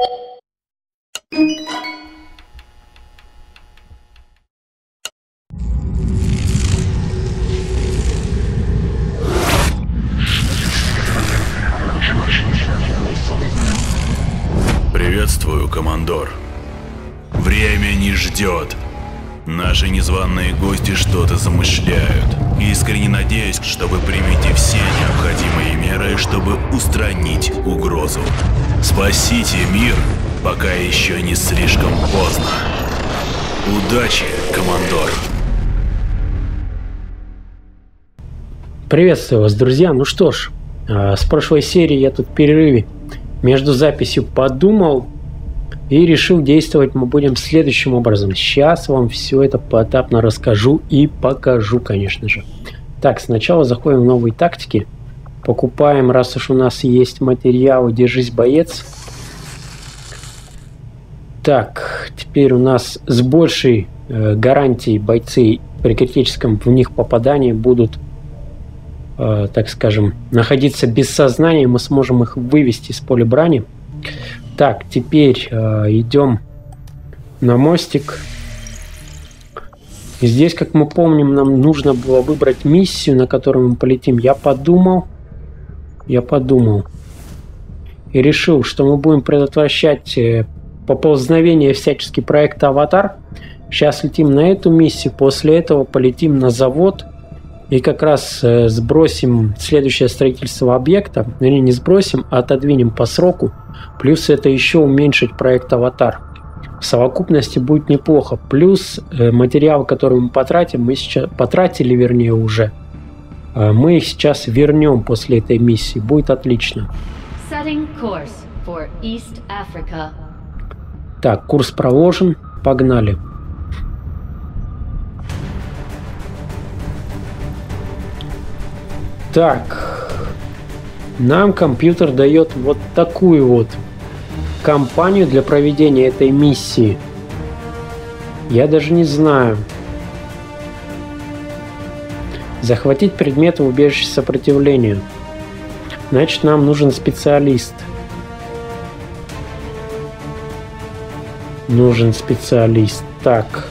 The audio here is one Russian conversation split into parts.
Приветствую, командор. Время не ждет. Наши незваные гости что-то замышляют. Искренне надеюсь, что вы примете все необходимые меры, чтобы устранить угрозу. Спасите мир, пока еще не слишком поздно. Удачи, командор. Приветствую вас, друзья. Ну что ж, с прошлой серии я тут в перерыве между записью подумал и решил действовать мы будем следующим образом. Сейчас вам все это поэтапно расскажу и покажу, конечно же. Так, сначала заходим в новые тактики. Покупаем, раз уж у нас есть материалы, держись, боец. Так, теперь у нас с большей гарантией бойцы при критическом в них попадании будут, так скажем, находиться без сознания. Мы сможем их вывести с поля брани. Так, теперь идем на мостик. И здесь, как мы помним, нам нужно было выбрать миссию, на которую мы полетим. Я подумал и решил, что мы будем предотвращать поползновение всячески проекта «Аватар». Сейчас летим на эту миссию, после этого полетим на завод и как раз сбросим следующее строительство объекта. Или не сбросим, а отодвинем по сроку. Плюс это еще уменьшить проект «Аватар». В совокупности будет неплохо. Плюс материал, который мы потратим, мы сейчас потратили, вернее, уже. Мы их сейчас вернем после этой миссии. Будет отлично. Так, курс проложен. Погнали. Так. Нам компьютер дает вот такую вот компанию для проведения этой миссии. Я даже не знаю. Захватить предметы в убежище сопротивления. Значит, нам нужен специалист. Нужен специалист. Так.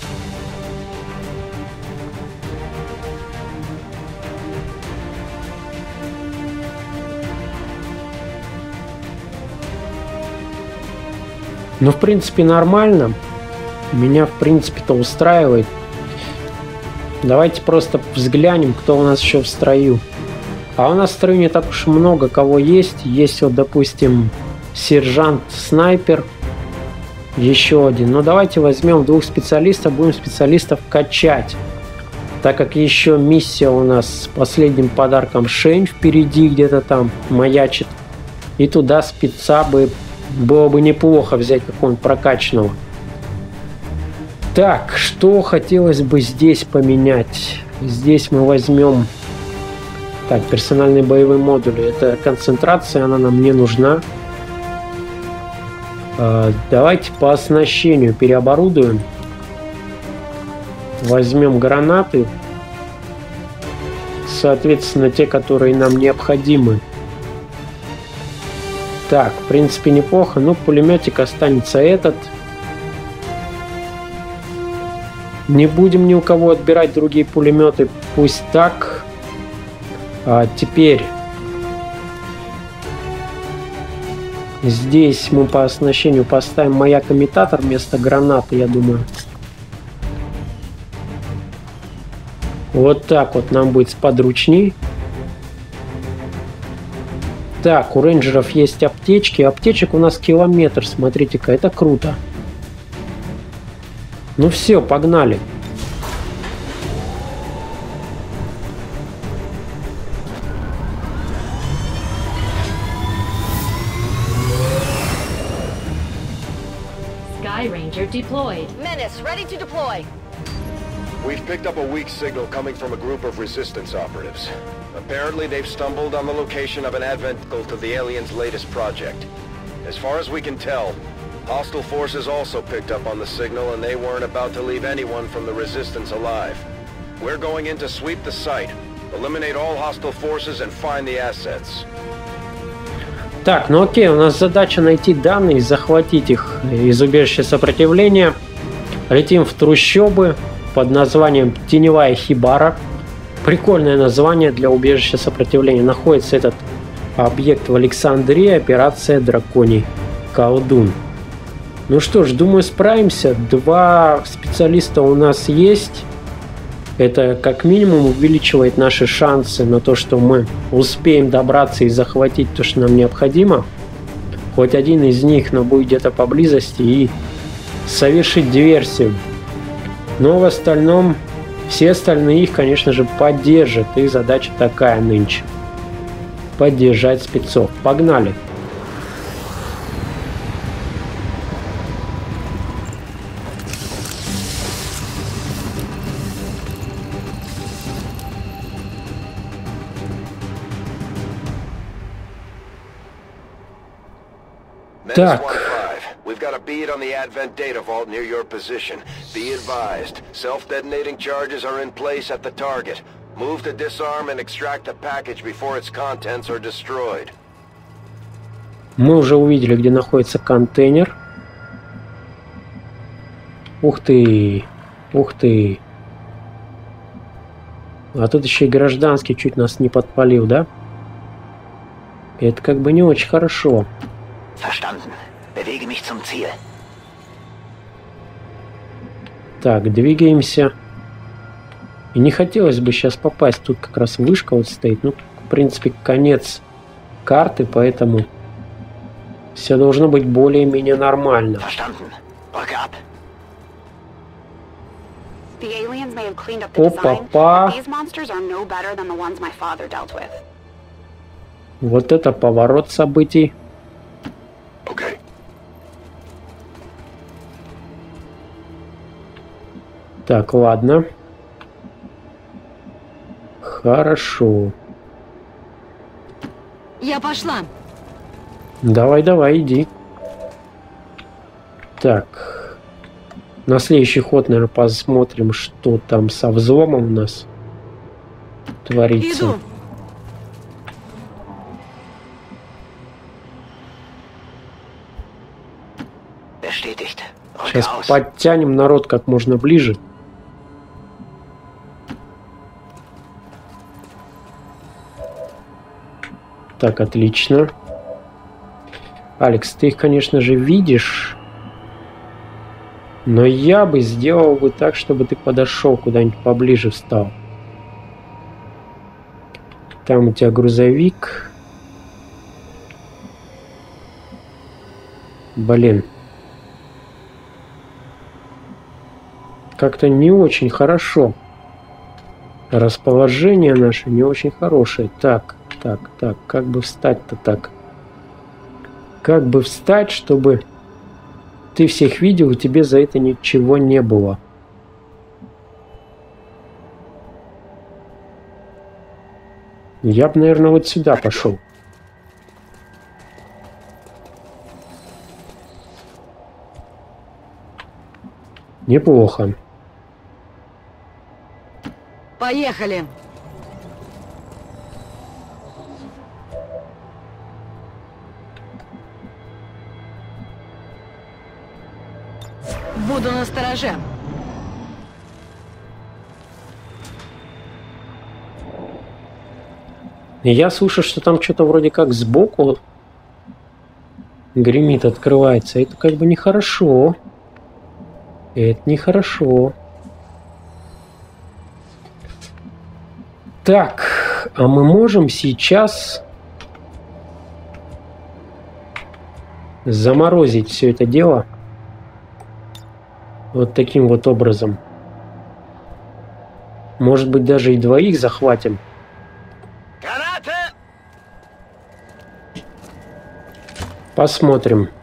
Ну, в принципе, нормально. Меня, в принципе-то, устраивает. Давайте просто взглянем, кто у нас еще в строю. А у нас в строю не так уж много кого есть. Есть вот, допустим, сержант-снайпер. Еще один. Но давайте возьмем двух специалистов. Будем специалистов качать. Так как еще миссия у нас с последним подарком Шень впереди где-то там маячит. И туда спеца бы... Было бы неплохо взять какого-нибудь прокачанного. Так, что хотелось бы здесь поменять? Здесь мы возьмем... Так, персональные боевые модули. Это концентрация, она нам не нужна. Давайте по оснащению переоборудуем. Возьмем гранаты. Соответственно, те, которые нам необходимы. Так, в принципе, неплохо. Ну, пулеметик останется этот. Не будем ни у кого отбирать другие пулеметы. Пусть так. Теперь здесь мы по оснащению поставим маяк-имитатор вместо гранаты, я думаю. Вот так вот нам будет сподручней. Так, у рейнджеров есть аптечки. Аптечек у нас километр, смотрите-ка, это круто. Ну все, погнали. Sky Ranger deployed. Menace, ready to deploy. We've picked up a weak signal coming from a group of resistance operatives. Apparently, they've stumbled on the location of an adventicle to the aliens' latest project. As far as we can tell, hostile forces also picked up on the signal and they weren't about to leave anyone from the resistance alive. We're going in to sweep the site, eliminate all hostile forces and find the assets. Так, ну окей, у нас задача найти данные и захватить их из убежища сопротивления. Летим в трущобы под названием Теневая Хибара. Прикольное название для убежища сопротивления. Находится этот объект в Александрии, операция Драконий Колдун. Ну что ж, думаю, справимся. 2 специалиста у нас есть. Это как минимум увеличивает наши шансы на то, что мы успеем добраться и захватить то, что нам необходимо. Хоть один из них, но будет где-то поблизости, и совершить диверсию. Но в остальном все остальные их, конечно же, поддержат. И задача такая нынче. Поддержать спецов. Погнали! Так. We've got a bead on the Advent data vault near your position. Be advised, self-detonating charges are in place at the target. Move to disarm and extract the package before its contents are destroyed. Мы уже увидели, где находится контейнер. Ух ты! Ух ты! А тут еще и гражданский чуть нас не подпалил, да? Это как бы не очень хорошо. Verstanden. Bewege mich zum Ziel. Так, двигаемся. И не хотелось бы сейчас попасть. Тут как раз вышка вот стоит. Ну, в принципе, конец карты, поэтому все должно быть более-менее нормально. Verstanden. Brücke ab. The aliens may have cleaned up the design, Опа-па. but these monsters are no better than the ones my father dealt with. Вот это поворот событий. Okay. Так, ладно. Хорошо. Я пошла. Давай, давай, иди. Так. На следующий ход, наверное, посмотрим, что там со взломом у нас творится. Иду. Bestätigt. Rücke Сейчас aus. подтянем народ как можно ближе. Так, отлично. Алекс, ты их, конечно же, видишь. Но я бы сделал бы так, чтобы ты подошел куда-нибудь поближе, встал. Там у тебя грузовик. Блин. Как-то не очень хорошо. Расположение наше не очень хорошее. Так, как бы встать-то так? Как бы встать, чтобы ты всех видел, и тебе за это ничего не было? Я бы, наверное, вот сюда пошел. Неплохо. Поехали. Буду настороже. Я слышу, что там что-то вроде как сбоку гремит, открывается. Это как бы нехорошо. Это нехорошо. Так, а мы можем сейчас заморозить все это дело вот таким вот образом. Может быть, даже и двоих захватим. Посмотрим.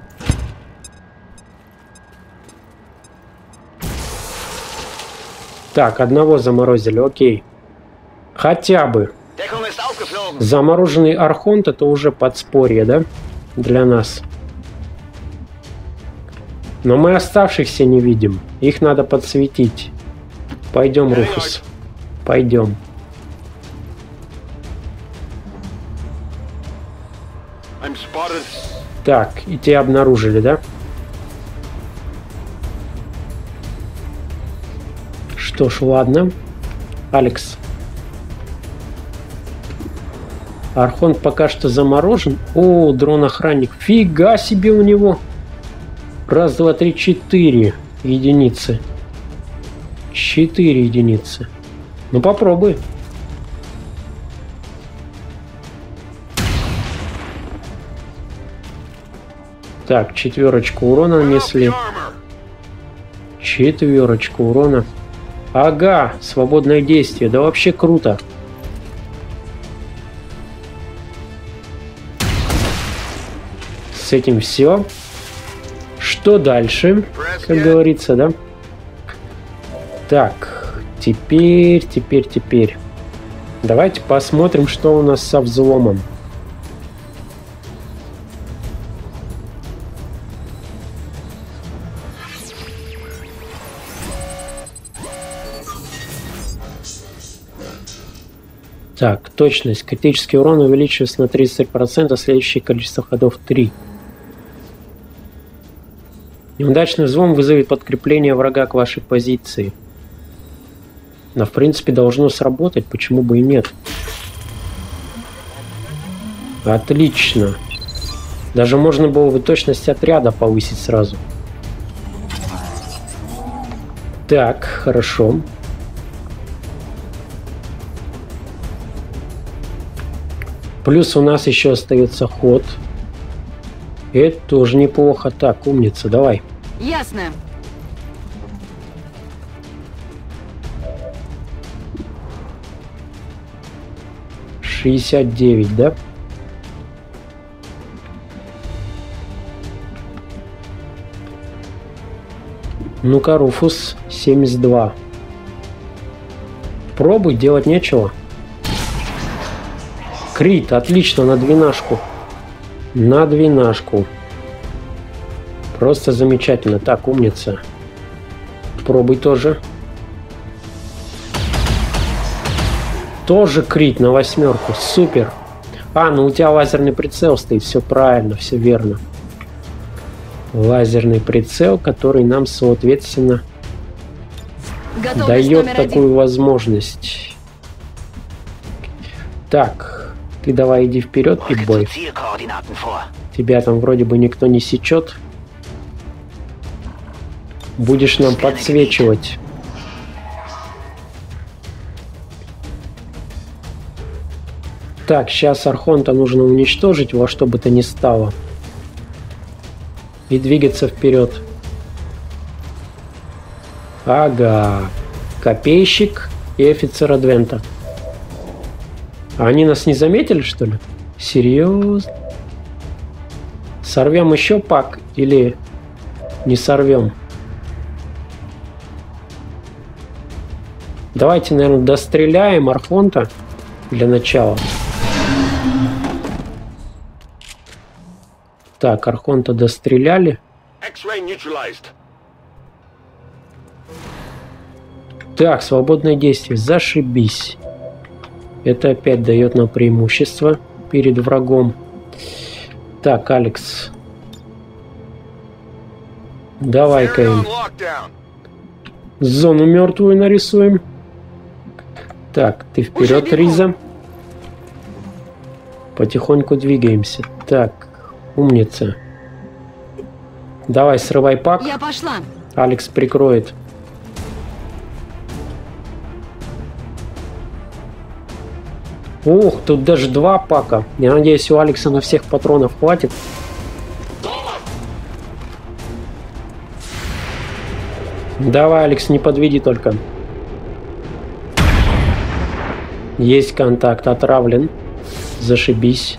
Так, одного заморозили, окей. Хотя бы. Deckung ist aufgeflogen. Замороженный Архонт — это уже подспорье, да? Для нас. Но мы оставшихся не видим. Их надо подсветить. Пойдем, Руфус. Пойдем. I'm Так, и тебя обнаружили, да? Что ж, ладно. Алекс. Архонт пока что заморожен. О, дрон-охранник. Фига себе у него. Раз, два, три, 4 единицы. 4 единицы. Ну попробуй. Так, 4 урона нанесли. 4 урона. Ага, свободное действие. Да вообще круто. С этим все. Что дальше? Как говорится, да? Так, теперь. Давайте посмотрим, что у нас со взломом. Так, точность. Критический урон увеличивается на 30%, следующее количество ходов 3. Неудачный взлом вызовет подкрепление врага к вашей позиции. Но, в принципе, должно сработать, почему бы и нет. Отлично. Даже можно было бы точность отряда повысить сразу. Так, хорошо. Плюс у нас еще остается ход. Это тоже неплохо. Так, умница, давай. Ясно. — 69, да? Ну-ка, Руфус, 72. Пробуй, делать нечего. Крит, отлично, на 12. На 12. Просто замечательно. Так, умница. Пробуй тоже. Тоже крит на 8. Супер. А, ну у тебя лазерный прицел стоит. Все правильно, все верно. Лазерный прицел, который нам, соответственно, дает такую возможность. Так. Ты давай иди вперед, Пит-бой. Тебя там вроде бы никто не сечет. Будешь нам подсвечивать. Так, сейчас Архонта нужно уничтожить во что бы то ни стало. И двигаться вперед. Ага. Копейщик и офицер Адвента. А они нас не заметили, что ли? Серьезно? Сорвем еще пак или не сорвем? Давайте, наверное, достреляем Архонта для начала. Так, Архонта достреляли. Так, свободное действие. Зашибись. Это опять дает нам преимущество перед врагом. Так, Алекс. Давай-ка им зону мертвую нарисуем. Так, ты вперед, Риза. Потихоньку двигаемся. Так, умница. Давай, срывай пак. Я пошла. Алекс прикроет. Ух, тут даже 2 пака. Я надеюсь, у Алекса на всех патронов хватит. Давай, Алекс, не подведи только. Есть контакт, отравлен. Зашибись.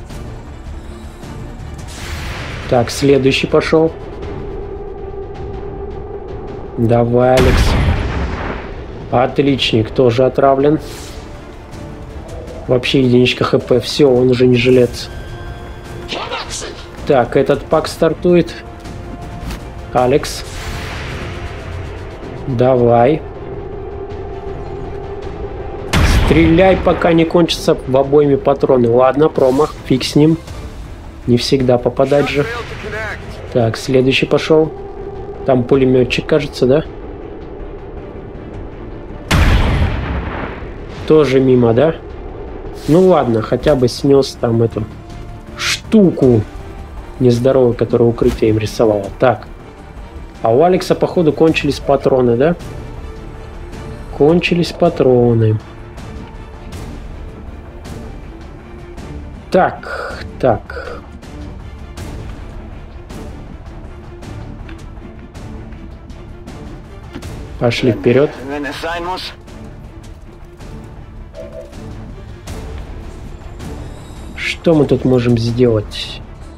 Так, следующий пошел. Давай, Алекс. Отличник, тоже отравлен. Вообще единичка хп. Все, он уже не жилец. Так, этот пак стартует. Алекс. Давай. Стреляй, пока не кончатся в обойме патроны. Ладно, промах. Фиг с ним. Не всегда попадать же. Так, следующий пошел. Там пулеметчик, кажется, да? Тоже мимо, да? Ну ладно, хотя бы снес там эту штуку нездоровую, которая укрытие им рисовала. Так. А у Алекса, походу, кончились патроны, да? Кончились патроны. Так, так. Пошли вперед. Wenn es sein muss. Что мы тут можем сделать?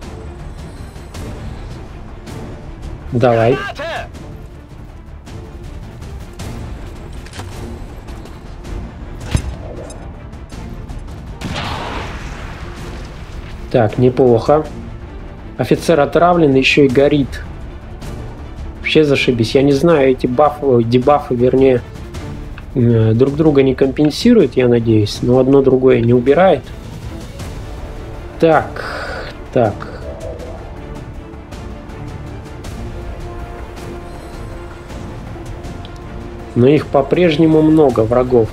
Давай. Warte! Так, неплохо. Офицер отравлен, еще и горит. Вообще зашибись. Я не знаю, эти бафы, дебафы, вернее, друг друга не компенсируют, я надеюсь, но одно другое не убирает. Так, так. Но их по-прежнему много, врагов.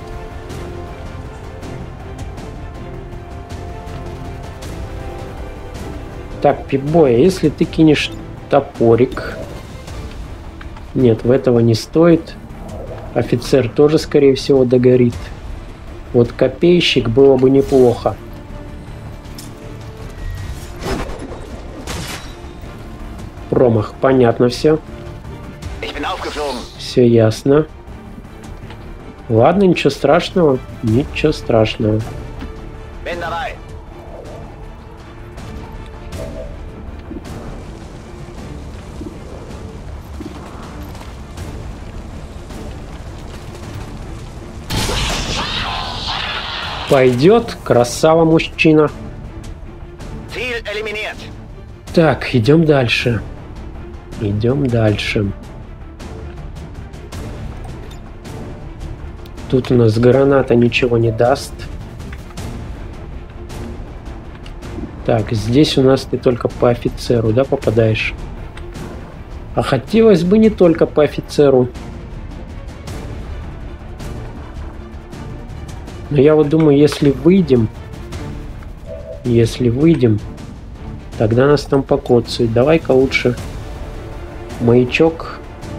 Так, Пип-бой, если ты кинешь топорик... Нет, в этого не стоит. Офицер тоже, скорее всего, догорит. Вот копейщик было бы неплохо. Промах, понятно все. Ich bin aufgeflogen. Все ясно. Ладно, ничего страшного. Ничего страшного. Bin dabei. Пойдет, красава, мужчина. Ziel eliminiert. Так, идем дальше. Идем дальше. Тут у нас граната ничего не даст. Так, здесь у нас ты только по офицеру, да, попадаешь? А хотелось бы не только по офицеру. Но я вот думаю, если выйдем, тогда нас там покоцают. Давай-ка лучше маячок.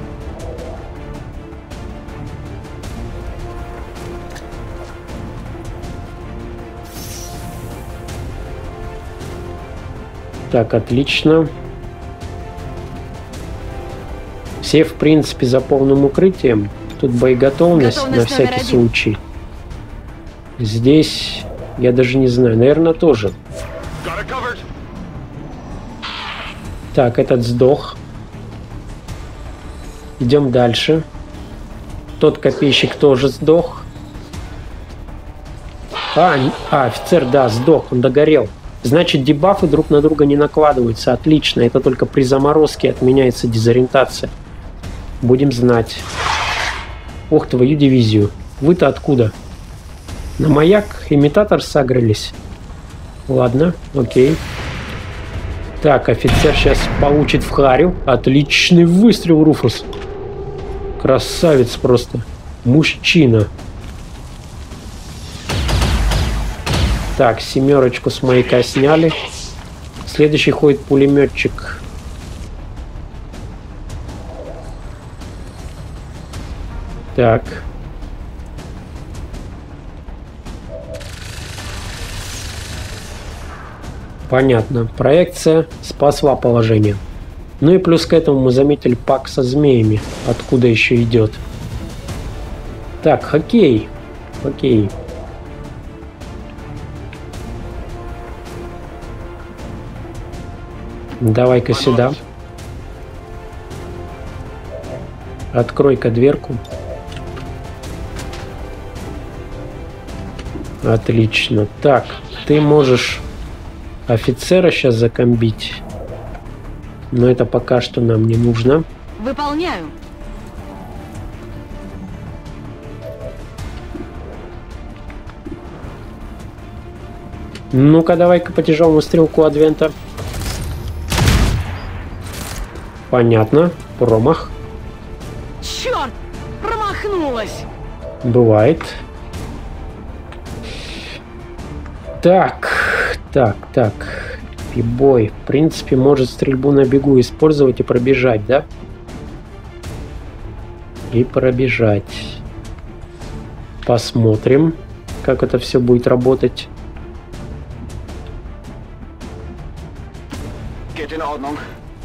Так, отлично. Все, в принципе, за полным укрытием. Тут боеготовность на всякий случай. Здесь я даже не знаю. Наверное, тоже. Так, этот сдох. Идем дальше. Тот копейщик тоже сдох. Офицер, да, сдох. Он догорел. Значит, дебафы друг на друга не накладываются. Отлично. Это только при заморозке отменяется дезориентация. Будем знать. Ох, твою дивизию. Вы-то откуда? На маяк имитатор сагрились. Ладно, окей. Так, офицер сейчас получит в харю. Отличный выстрел, Руфус. Красавец просто. Мужчина. Так, семерочку с маяка сняли. Следующий ходит пулеметчик. Так. Понятно. Проекция спасла положение. Ну и плюс к этому мы заметили пак со змеями. Откуда еще идет. Так, хоккей. Хоккей. Давай-ка сюда. Открой-ка дверку. Отлично. Так, ты можешь офицера сейчас закомбить. Но это пока что нам не нужно. Выполняю. Ну-ка, давай-ка по тяжелому стрелку Адвента. Понятно. Промах. Черт! Промахнулась! Бывает. Так. Пибой. В принципе, может стрельбу на бегу использовать и пробежать, да? И пробежать. Посмотрим, как это все будет работать. Geht in Ordnung.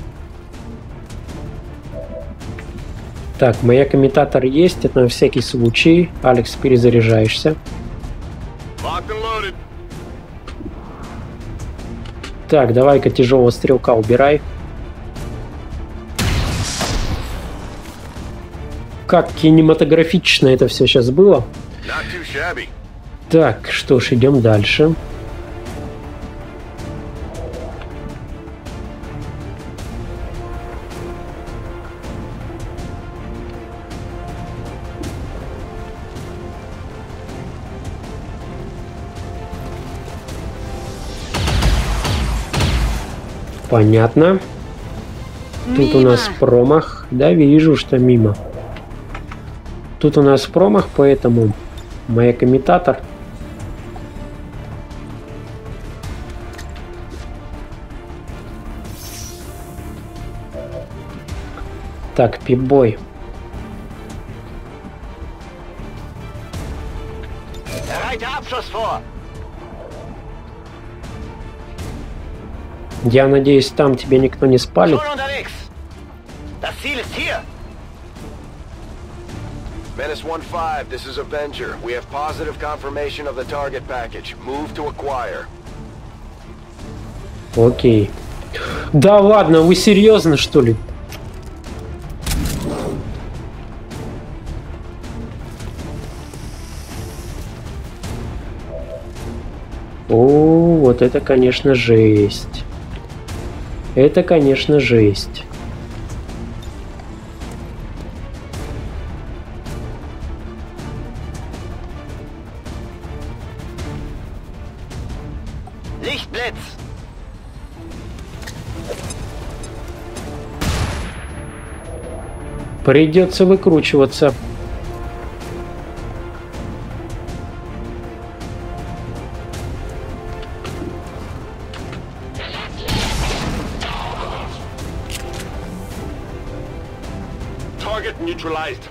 Так, маяк-имитатор есть, это на всякий случай. Алекс, перезаряжаешься. Locked and loaded. Так, давай-ка тяжелого стрелка убирай. Как кинематографично это все сейчас было. Not too shabby. Так, что ж, идем дальше. Понятно. Тут у нас промах. Да, вижу, что мимо. Тут у нас промах, поэтому маяк-имитатор. Так, пибой. Bereite Abschuss vor. Я надеюсь, там тебя никто не спалит. Schon unterwegs. Das Ziel ist hier. Menace 1-5, this is Avenger. We have positive confirmation of the target package. Move to acquire. Окей. Да ладно, вы серьезно, что ли? О, вот это, конечно, жесть. Это, конечно, жесть. Lichtblitz. Придется выкручиваться. Target neutralized.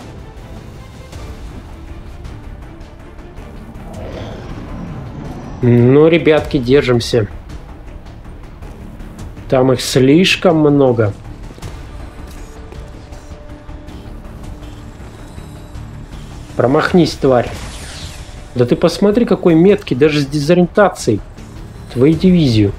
Ну, ребятки, держимся. Там их слишком много. Промахнись, тварь. Да ты посмотри, какой меткий, даже с дезориентацией. Твою дивизию.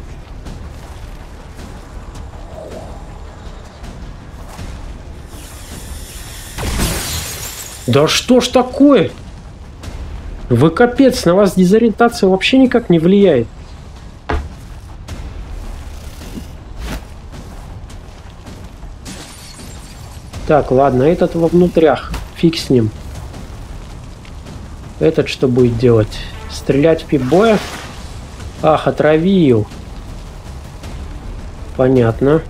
Да что ж такое? Вы капец, на вас дезориентация вообще никак не влияет. Так, ладно, этот во внутрях. Фиг с ним. Этот что будет делать? Стрелять в пибоя? Ах, отравил. Понятно.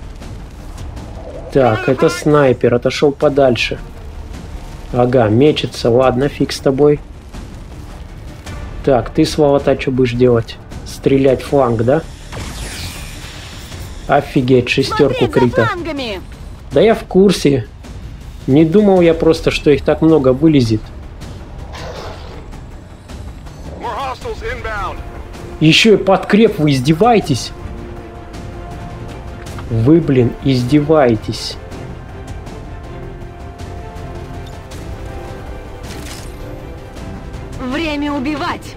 Так, это снайпер. Отошел подальше. Ага, мечется. Ладно, фиг с тобой. Так, ты, сволота, что будешь делать? Стрелять в фланг, да? Офигеть, шестерку крита. Да я в курсе. Не думал я просто, что их так много вылезет. More hostiles inbound. Еще и подкреп, вы издеваетесь? Вы, блин, издеваетесь. Время убивать.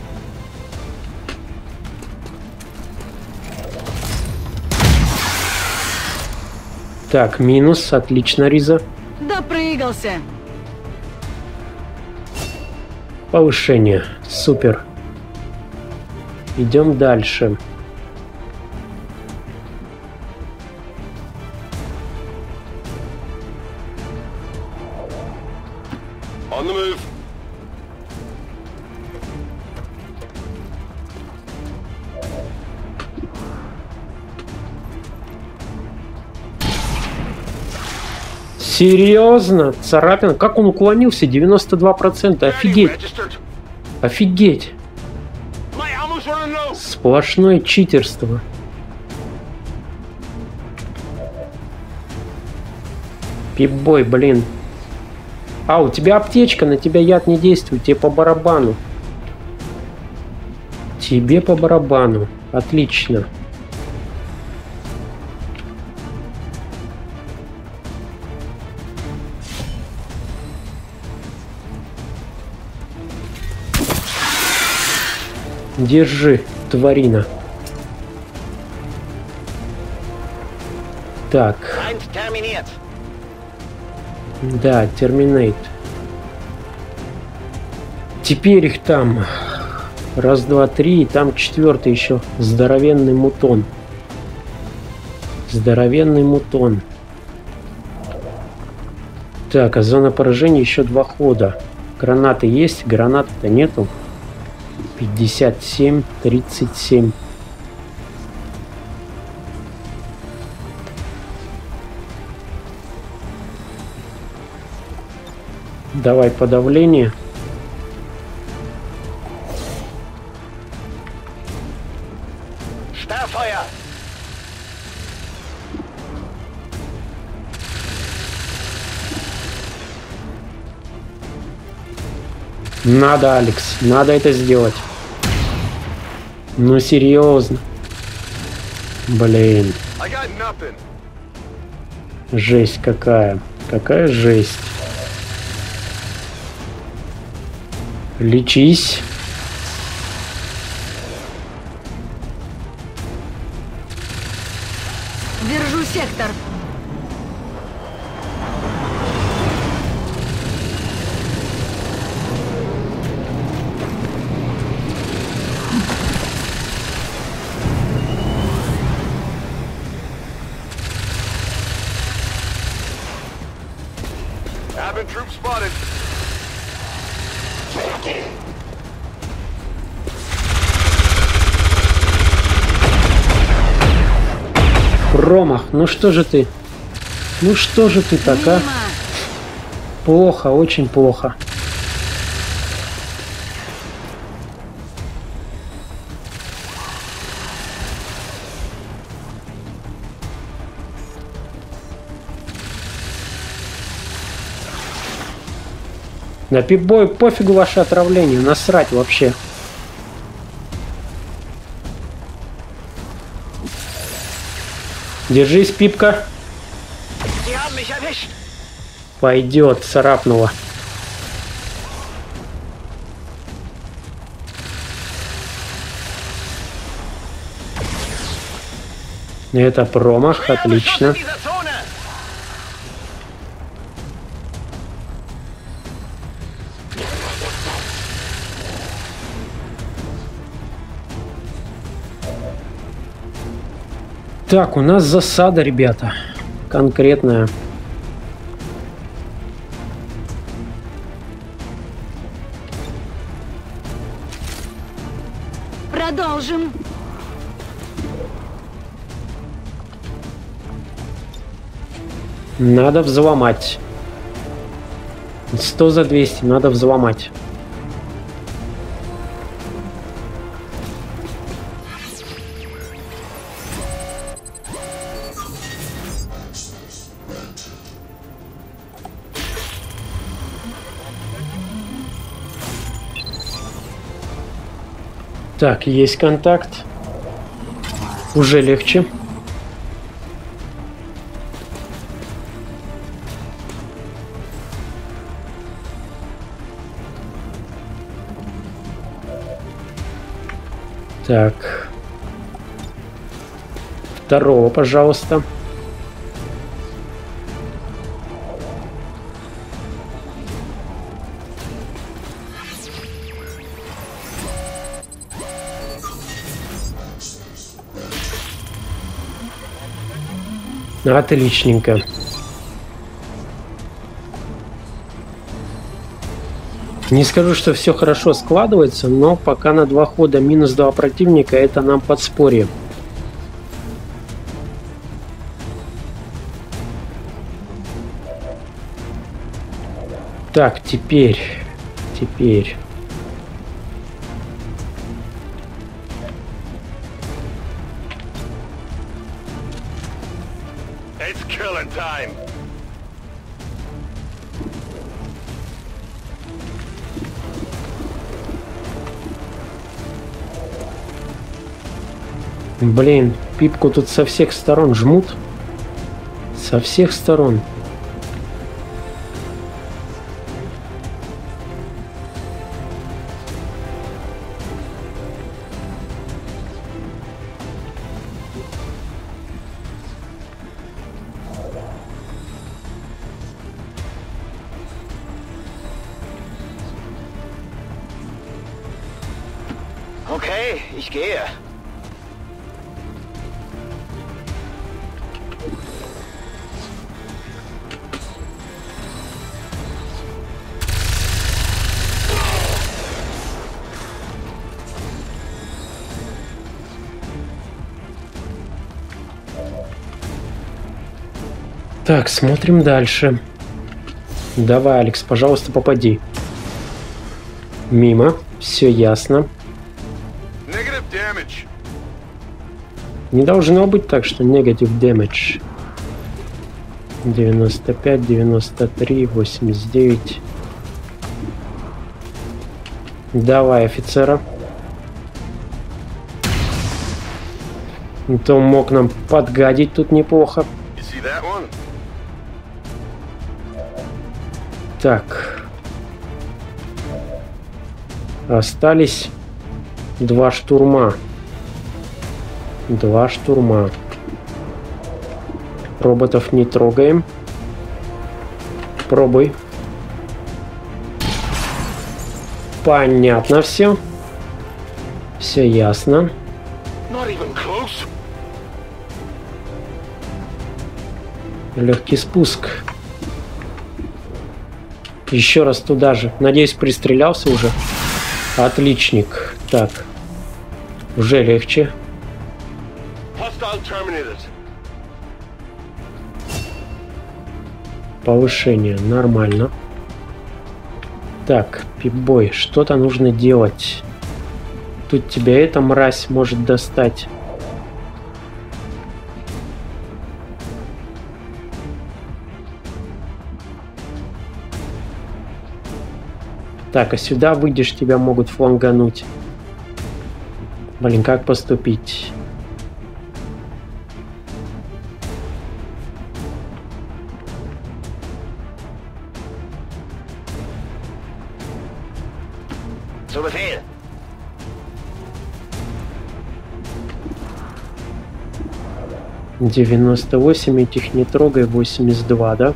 Так, минус. Отлично, Риза. Допрыгался. Повышение. Супер. Идем дальше. On the move. Серьезно? Царапина? Как он уклонился? 92%. Офигеть. Офигеть. Сплошное читерство. Пип-бой, блин. А, у тебя аптечка, на тебя яд не действует, тебе по барабану. Тебе по барабану. Отлично. Держи, тварина. Так. Да, терминейт. Теперь их там. Раз, два, три. И там четвертый еще. Здоровенный мутон. Здоровенный мутон. Так, а зона поражения еще 2 хода. Гранаты есть? Гранат-то нету. 57, 37. Давай подавление. Sperrfeuer! Надо, Алекс, надо это сделать. Ну серьезно. Блин. Жесть какая. Какая жесть. Лечись. Держу сектор. Advent troop spotted. Промах. Ну что же ты? Ну что же ты так, а? Мимо. Плохо, очень плохо. На пип-бой пофигу ваше отравление, насрать вообще. Держись, Пипка. Sie haben mich erwischt! Пойдет, царапнула. Это промах, отлично. In dieser Zone! Так, у нас засада, ребята. Конкретная. Продолжим. Надо взломать. 100 за 200, надо взломать. Так, есть контакт. Уже легче. Так. Второго, пожалуйста. Отличненько. Не скажу, что все хорошо складывается, но пока на 2 хода минус 2 противника, это нам подспорье. Так, теперь. It's killing time. Блин, Пипку тут со всех сторон жмут. Со всех сторон. Okay, ich gehe. Так, смотрим дальше. Давай, Алекс, пожалуйста, попади. Мимо. Все ясно. Negative damage. Не должно быть так, что negative damage. 95, 93, 89. Давай, офицера. То мог нам подгадить тут неплохо. You see that one? Так. Остались 2 штурма. 2 штурма. Роботов не трогаем. Пробуй. Понятно все. Все ясно. Not even close. Легкий спуск. Еще раз туда же. Надеюсь, пристрелялся уже. Отличник. Так. Уже легче. Hostile terminated. Повышение. Нормально. Так, Пип-бой, что-то нужно делать. Тут тебя эта мразь может достать. Так, а сюда выйдешь, тебя могут флангануть. Блин, как поступить? Zu Befehl. — 98, этих не трогай, 82, да?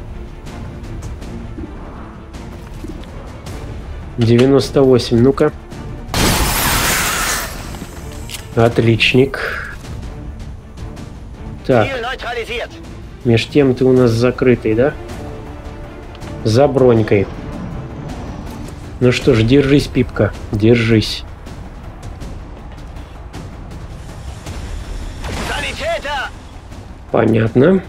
98, ну-ка. Отличник. Так, Ziel neutralisiert. меж тем ты у нас закрытый, да? За бронькой. Ну что ж, держись, Пипка, держись. Sanitäter! Понятно.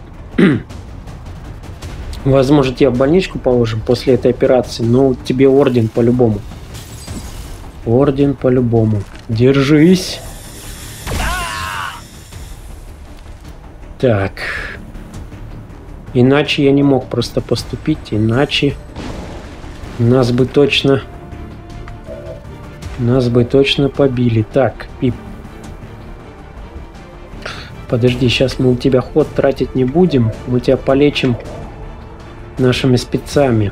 Возможно, тебя в больничку положим после этой операции, но тебе орден по-любому. Орден по-любому. Держись. Так. Иначе я не мог просто поступить, иначе нас бы точно побили. Так, Пип. Подожди, сейчас мы у тебя ход тратить не будем. Мы тебя полечим нашими спецами.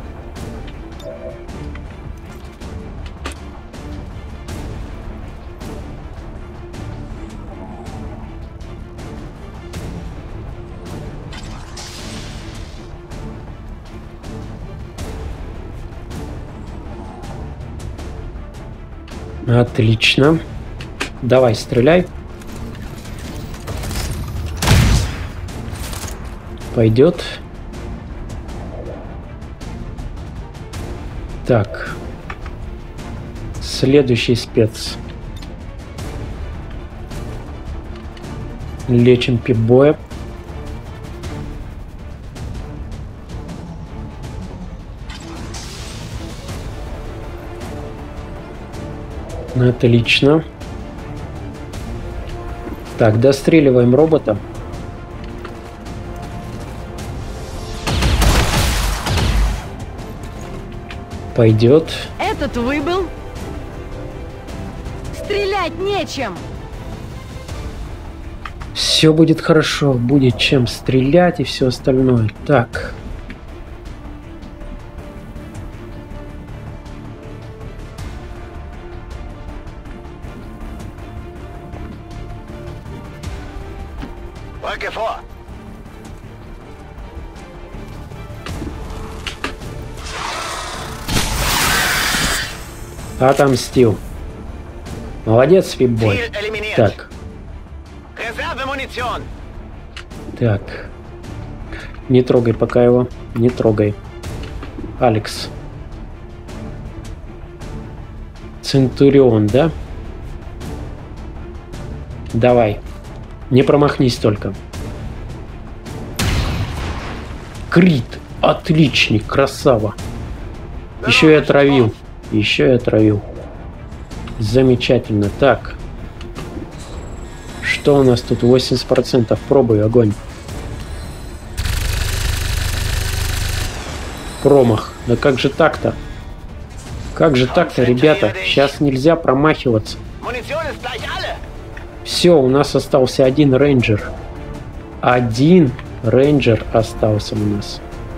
Отлично. Давай, стреляй. Пойдет. Так. Следующий спец. Лечим Пип-боя. Отлично. Так, достреливаем робота. Пойдет. Этот выбыл. Стрелять нечем. Все будет хорошо, будет чем стрелять и все остальное. Так. Rücke vor. Отомстил. Молодец, Фибой. Ziel eliminiert. Так, Reserve-Munition. так. Не трогай пока его. Не трогай. Алекс. Центурион, да? Давай. Не промахнись только. Крит. Отличник. Красава. Еще и отравил. Еще и отравил. Замечательно. Так. Что у нас тут? 80%. Пробуй огонь. Промах. Да как же так-то? Как же так-то, ребята? Сейчас нельзя промахиваться. Munition ist gleich alle. Все, у нас остался один рейнджер. Один рейнджер остался у нас.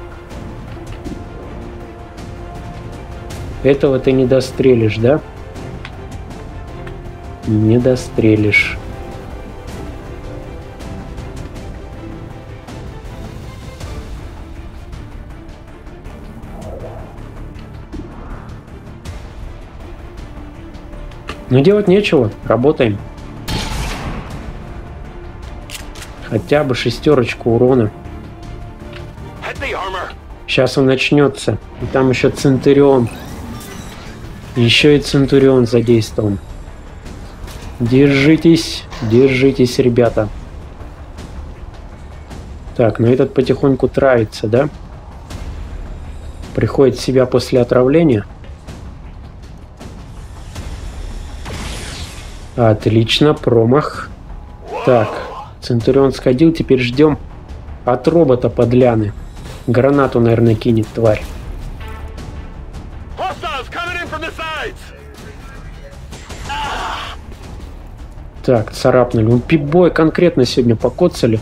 Этого ты не дострелишь, да? Не дострелишь. Но делать нечего, работаем. Хотя бы 6 урона. Heavy armor. Сейчас он начнется. И там еще Центурион. Еще и Центурион задействован. Держитесь, держитесь, ребята. Так, ну этот потихоньку травится, да? Приходит в себя после отравления. Отлично, промах. Так, Центурион сходил, теперь ждем от робота подляны. Гранату, наверное, кинет тварь. Hostiles coming in from the sides. Так, царапнули. Ну, Пип-бой конкретно сегодня покоцали.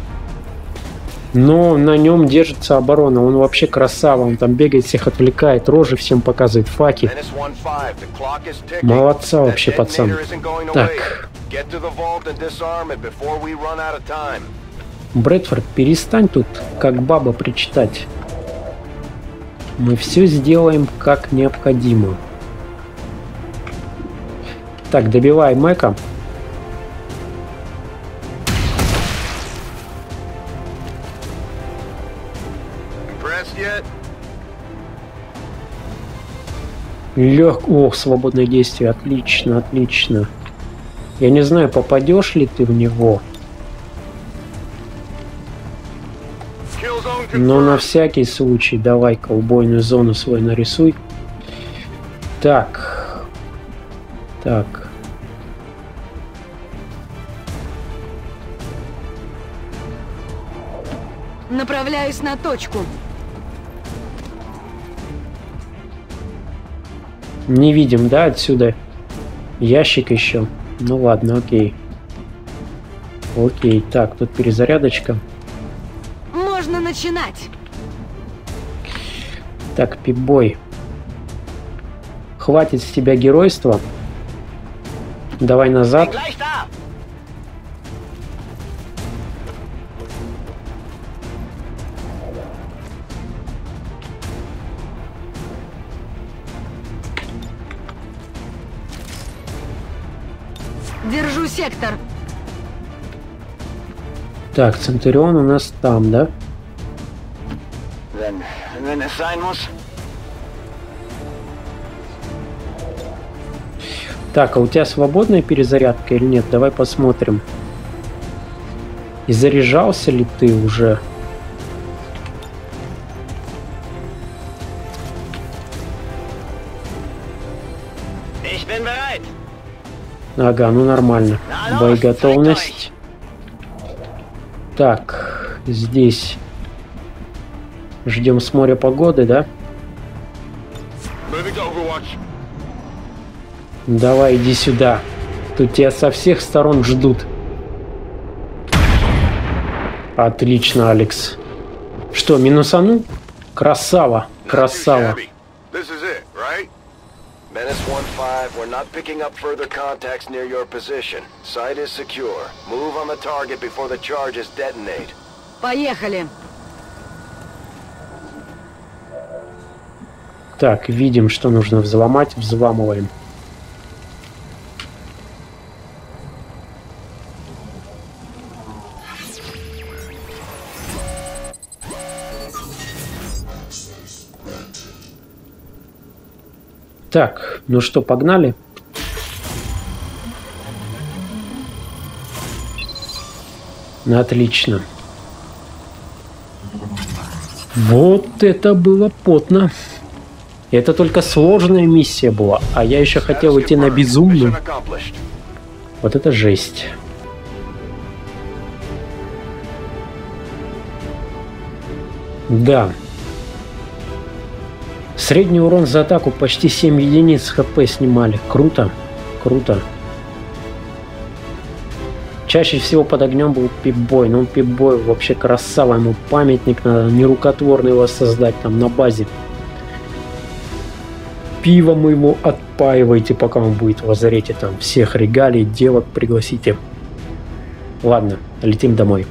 Но на нем держится оборона. Он вообще красава. Он там бегает, всех отвлекает, рожи всем показывает, факи. Menace 1-5, the clock is ticking. Молодца That вообще, пацан. detonator isn't going away. Так. Get to the vault and disarm it before we run out of time. Брэдфорд, перестань тут как баба причитать. Мы все сделаем как необходимо. Так, добивай Мэка. Impressed yet? Ох, свободное действие. Отлично, отлично. Я не знаю, попадешь ли ты в него. Kill zone Но confirmed. на всякий случай давай-ка убойную зону свой нарисуй. Так. Так. Направляюсь на точку. Не видим, да, отсюда? Ящик еще. Ну ладно, окей. Окей, так, тут перезарядочка. Можно начинать. Так, Пип-бой. Хватит с тебя геройства. Давай Bin назад. gleich da. Держу сектор. Так, Центурион у нас там, да? Wenn es sein muss. Так, а у тебя свободная перезарядка или нет? Давай посмотрим. И заряжался ли ты уже? Ich bin bereit. Ага, ну нормально. Боеготовность. Так, здесь ждем с моря погоды, да? Moving to Overwatch. Давай, иди сюда. Тут тебя со всех сторон ждут. Отлично, Алекс. Что, минусанул? Красава, красава. This is it, right? Menace 1-5, we're not picking up further contacts near your position. Site is secure. Move on the target before the charges detonate. Поехали. Так, видим, что нужно взломать, взламываем. Так, ну что, погнали? Отлично. Вот это было потно. Это только сложная миссия была, а я еще хотел идти на безумную. Mission accomplished. Вот это жесть. Да. Средний урон за атаку почти 7 единиц хп снимали. Круто. Круто. Чаще всего под огнем был Пип-Бой. Ну, Пип-Бой вообще красава. Ему памятник надо нерукотворный воссоздать там на базе. Пивом его отпаивайте, пока он будет в лазарете. Там всех регалий, девок пригласите. Ладно, летим домой.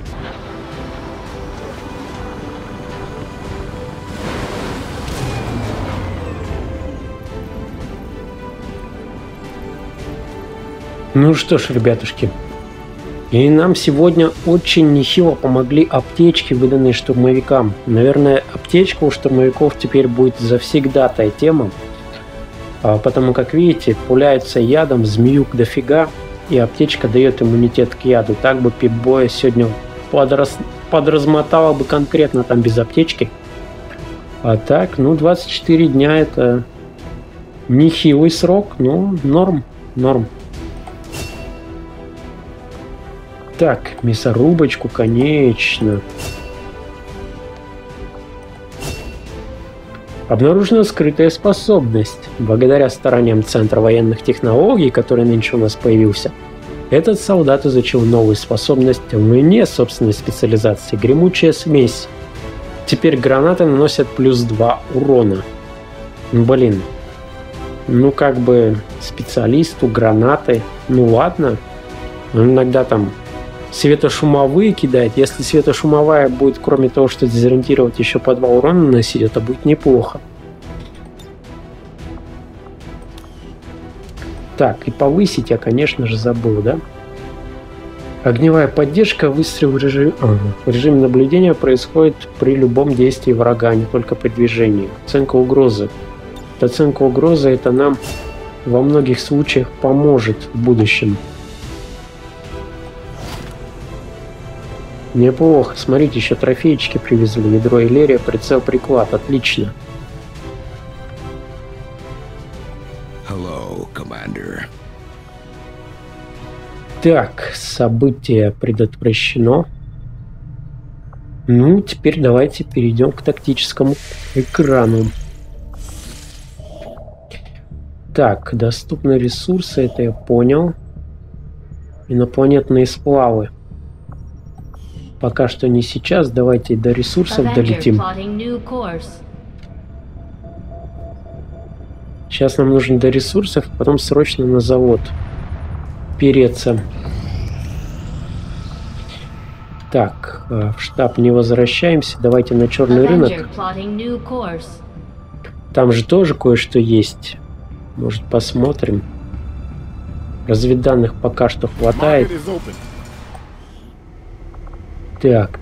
Ну что ж, ребятушки. И нам сегодня очень нехило помогли аптечки, выданные штурмовикам. Наверное, аптечка у штурмовиков теперь будет завсегдатая тема. Потому как, видите, пуляются ядом, змеюк дофига, и аптечка дает иммунитет к яду. Так бы Пип-Боя сегодня подразмотала бы конкретно там без аптечки. А так, ну 24 дня это нехилый срок, но норм, норм. Так, мясорубочку, конечно. Обнаружена скрытая способность. Благодаря стараниям Центра военных технологий, который нынче у нас появился, этот солдат изучил новую способность вне собственной специализации. Гремучая смесь. Теперь гранаты наносят плюс 2 урона. Блин. Ну как бы специалисту гранаты. Ну ладно. Он иногда там светошумовые кидает. Если светошумовая будет, кроме того, что дезориентировать, еще по 2 урона наносить, это будет неплохо. Так, и повысить я, конечно же, забыл, да? Огневая поддержка, выстрел в режиме наблюдения происходит при любом действии врага, а не только при движении. Оценка угрозы. Оценка угрозы это нам во многих случаях поможет в будущем. Неплохо. Смотрите, еще трофейчики привезли. Ядро Иллерия, прицел-приклад. Отлично. Hello, Commander. Так, событие предотвращено. Ну, теперь давайте перейдем к тактическому экрану. Так, доступны ресурсы, это я понял. Инопланетные сплавы. Пока что не сейчас, давайте до ресурсов долетим. Сейчас нам нужно до ресурсов, потом срочно на завод переться. Так, в штаб не возвращаемся, давайте на черный рынок. Там же тоже кое-что есть. Может, посмотрим. Разведданных пока что хватает. Так.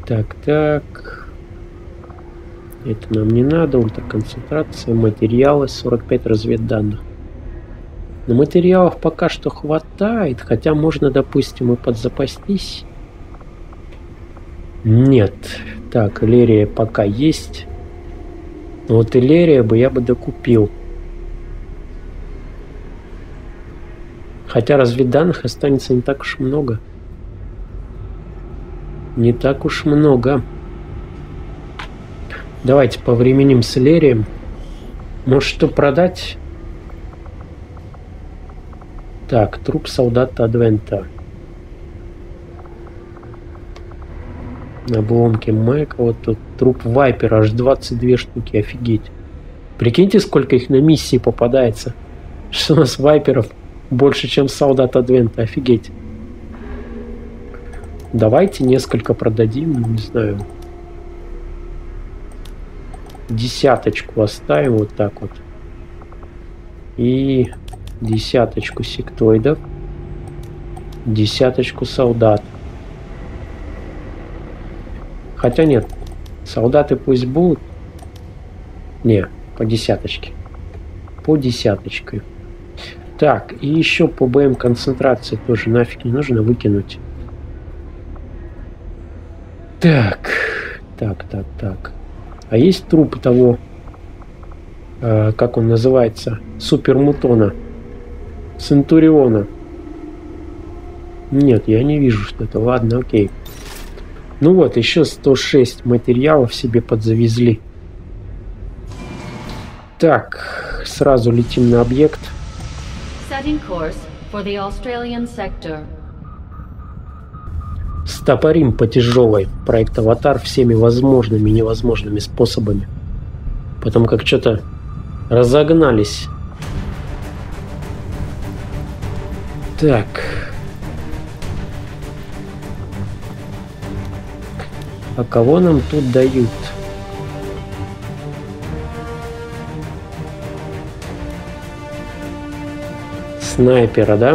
Это нам не надо. Ультраконцентрация, материалы, 45 разведданных. Но материалов пока что хватает. Хотя можно, допустим, и подзапастись. Нет. Так, Иллерия пока есть. Но вот Иллерия бы я бы докупил. Хотя разведданных останется не так уж много. Не так уж много. Давайте повременим с Элерием. Может, что продать? Так, труп солдата Адвента. Обломки Майка. Вот тут труп Вайпера. Аж 22 штуки. Офигеть. Прикиньте, сколько их на миссии попадается. Что у нас Вайперов больше, чем солдат Адвента. Офигеть. Давайте несколько продадим. Не знаю. Десяточку оставим вот так вот. И десяточку сектоидов. Десяточку солдат. Хотя нет. Солдаты пусть будут. Не, по десяточке. По десяточке. Так, и еще по БМ концентрации тоже нафиг не нужно выкинуть. Так. А есть труп того, как он называется, супермутона, Центуриона? Нет, я не вижу что-то. Ладно, окей. Ну вот, еще 106 материалов себе подзавезли. Так, сразу летим на объект. Setting course for the Australian sector. Стопорим по тяжелой проект Аватар всеми возможными и невозможными способами. Потому как что-то разогнались. Так. А кого нам тут дают? Снайпера, да?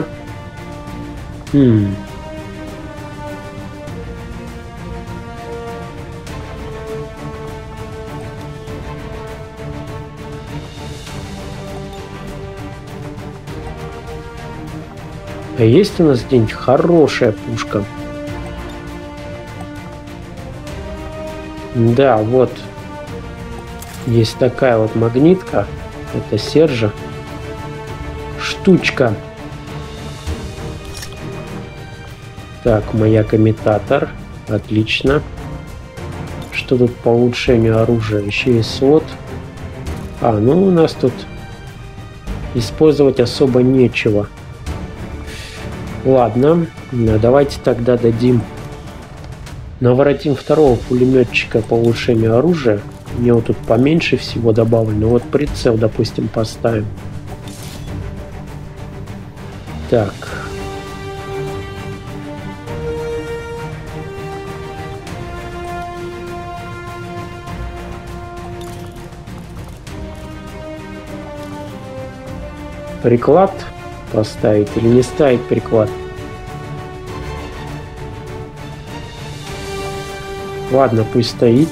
А есть у нас где-нибудь хорошая пушка? Да, вот. Есть такая вот магнитка. Это Сержа. Штучка. Так, маяк-имитатор. Отлично. Что тут по улучшению оружия? Еще и свод. Ну у нас тут использовать особо нечего. Ладно, давайте тогда дадим, наворотим второго пулеметчика по улучшению оружия. У него тут поменьше всего добавлено. Вот прицел, допустим, поставим. Так. Приклад поставить или не ставить приклад? Ладно, пусть стоит.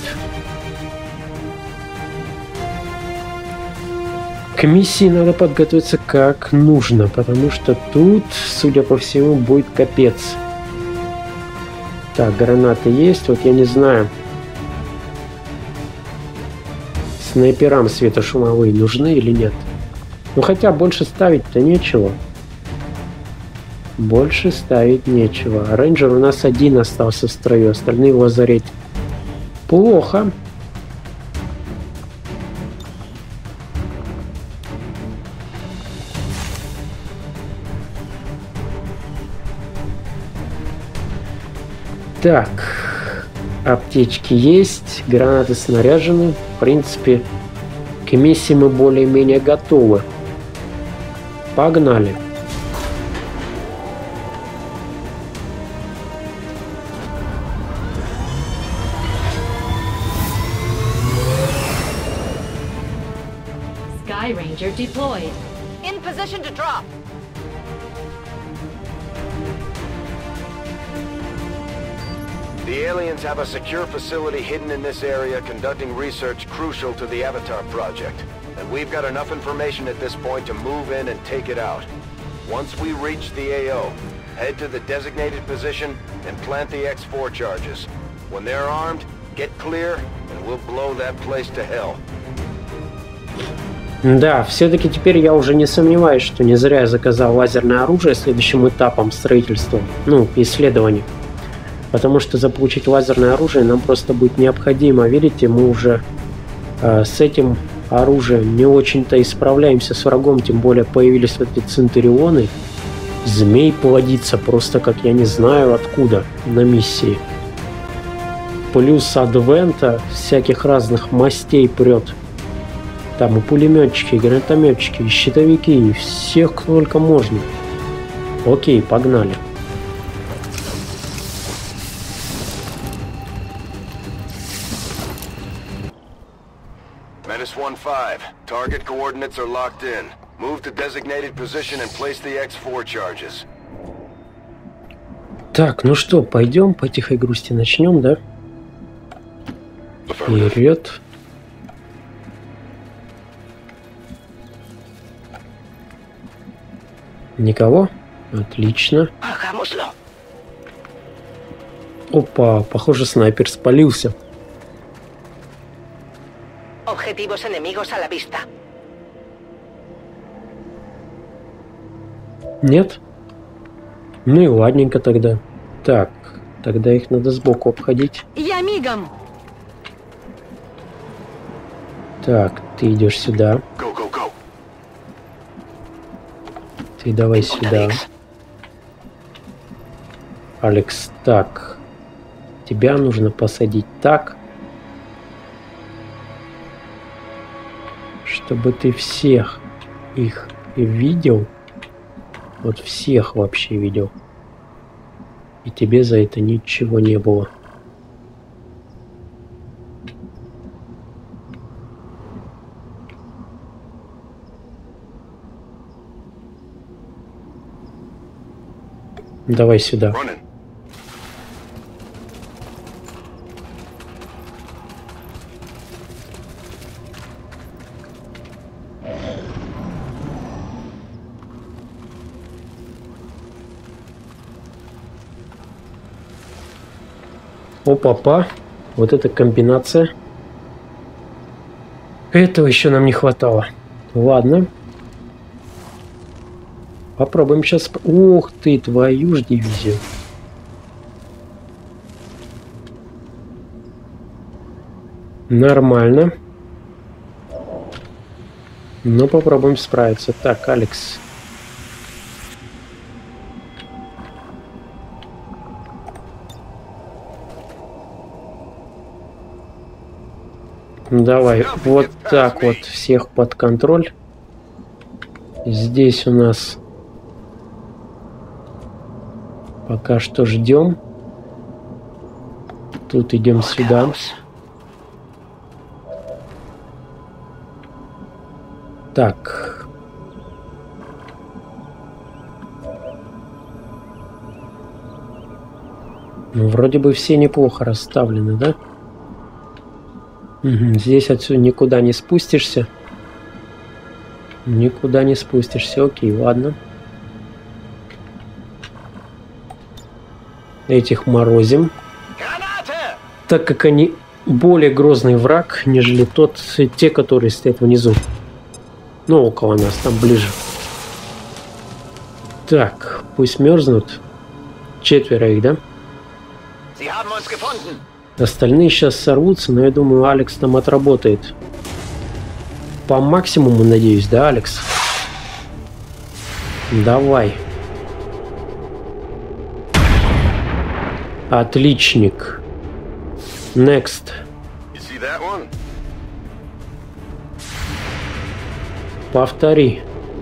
К миссии надо подготовиться как нужно, потому что тут, судя по всему, будет капец. Так, гранаты есть. Вот я не знаю, снайперам светошумовые нужны или нет. Ну хотя больше ставить-то нечего. Больше ставить нечего. Рейнджер у нас один остался в строю, остальные в лазарете. Плохо. Так. Аптечки есть, гранаты снаряжены. В принципе, к миссии мы более-менее готовы. Погнали. Sky Ranger deployed. In position to drop. The aliens have a secure facility hidden in this area conducting research crucial to the Avatar project. And we've got enough information at this point to move in and take it out. Once we reach the AO, head to the designated position and plant the X4 charges. When they're armed, get clear and we'll blow that place to hell. Да, все-таки теперь я уже не сомневаюсь, что не зря я заказал лазерное оружие следующим этапом строительства, ну, исследований. Потому что заполучить лазерное оружие нам просто будет необходимо. Видите, мы уже с этим оружием не очень-то и справляемся с врагом, тем более появились вот эти центурионы. Змей плодится просто как я не знаю откуда на миссии. Плюс адвента всяких разных мастей прет. Там и пулеметчики, и гранатометчики, и щитовики, и всех кто только можно. Окей, погнали. Menace 1-5. Target coordinates are locked in. Move to designated position and place the X4 charges. Так, ну что, пойдем по тихой грусти начнем, да? Вперед. Никого? Отлично. Опа, похоже, снайпер спалился. Objetivos enemigos a la vista. Нет? Ну и ладненько тогда. Так, тогда их надо сбоку обходить. Я мигом. Так, ты идешь сюда. Go, go, go. Ты давай сюда. Алекс, так. Тебя нужно посадить так, чтобы ты всех их видел. Вот всех вообще видел. И тебе за это ничего не было. Давай сюда. Running. Опа-па. Вот эта комбинация. Этого еще нам не хватало. Ладно. Попробуем сейчас... Ух ты, твою ж дивизию. Нормально. Но попробуем справиться. Так, Алекс. Давай, вот так вот всех под контроль. Здесь у нас пока что ждем. Тут идем сюда. Так. Ну, вроде бы все неплохо расставлены, да? Угу. Здесь отсюда никуда не спустишься. Никуда не спустишься. Окей, ладно. Этих морозим. Так как они более грозный враг, нежели те, которые стоят внизу. Ну, около нас, там ближе. Так, пусть мерзнут. 4 их, да? Остальные сейчас сорвутся, но я думаю, Алекс там отработает. По максимуму, надеюсь, да, Алекс? Давай. Отличник. Next. Повтори.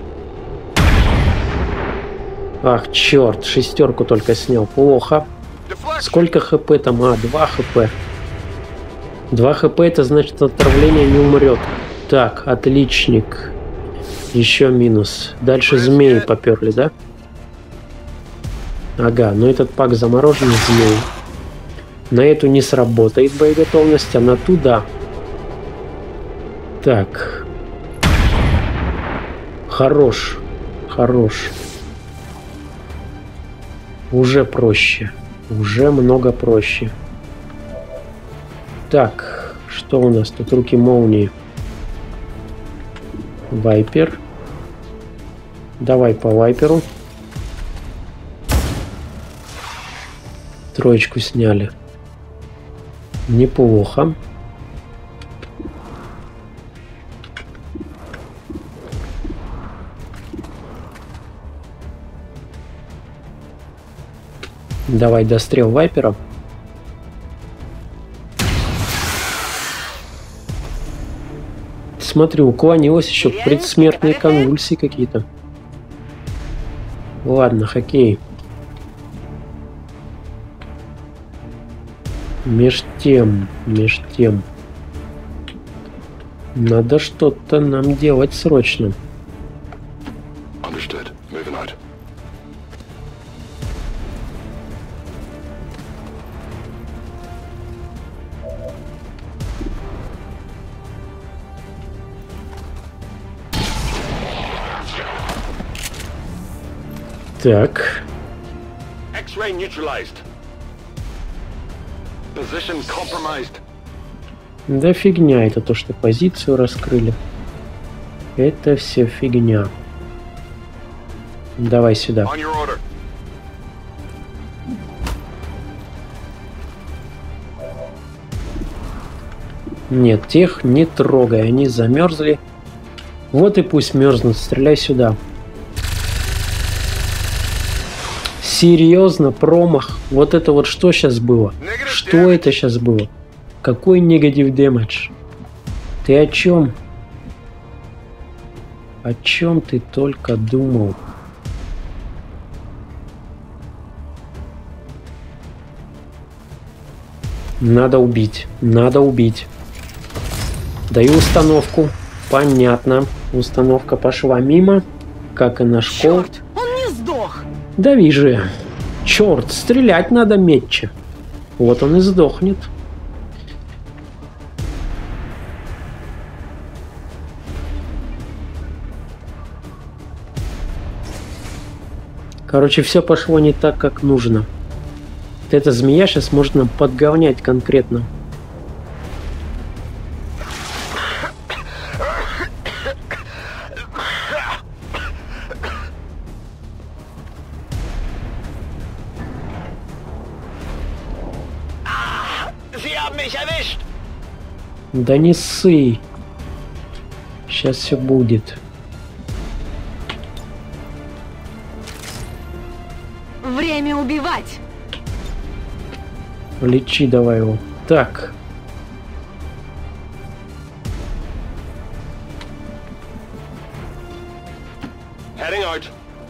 Ах, черт, 6 только снял. Плохо. Сколько хп там? А, 2 хп. 2 хп, это значит, отравление не умрет. Так, отличник. Еще минус. Дальше змеи поперли, да? Ага, но этот пак заморожен змеи. На эту не сработает боеготовность, а на ту да. Так. Хорош. Хорош. Уже проще. Уже много проще. Так, что у нас тут? Руки молнии. Вайпер. Давай по вайперу. Троечку сняли. Неплохо. Давай дострел вайпера. Смотрю, уклонилось еще предсмертные конвульсии какие-то. Ладно, хоккей. Меж тем. Надо что-то нам делать срочно. Understood. Moving out. Так. X-ray neutralized. Position compromised. Да фигня это то, что позицию раскрыли. Это все фигня. Давай сюда. On your order. Нет, тех не трогай, они замерзли. Вот и пусть мерзнут, стреляй сюда. Серьезно, промах. Вот это вот что сейчас было? Что это сейчас было? Какой негатив дэмэдж? Ты о чем? О чем ты только думал? Надо убить. Надо убить. Даю установку. Понятно. Установка пошла мимо. Как и наш кол. Он не сдох! Дави же. Черт, стрелять надо метче. Вот он и сдохнет. Короче, все пошло не так, как нужно. Вот эта змея сейчас можно подговнять конкретно. Да не ссы. Сейчас все будет. Время убивать! Лечи давай его. Так. Heading out.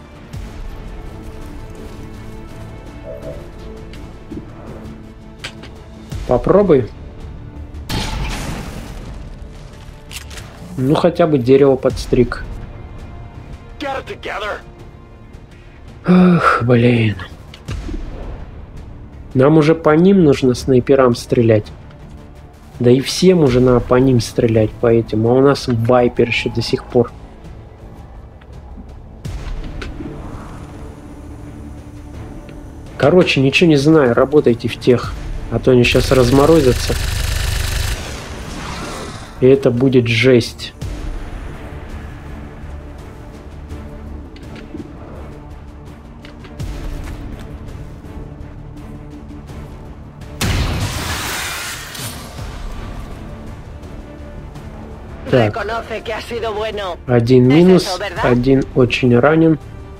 Попробуй. Ну хотя бы дерево подстриг. Get it together. Ах, блин. Нам уже по ним нужно снайперам стрелять. Да и всем уже надо по ним стрелять, по этим. А у нас вайпер еще до сих пор. Короче, ничего не знаю, работайте в тех. А то они сейчас разморозятся. И это будет жесть. Так. Reconoce que ha sido bueno. Один минус, один очень ранен.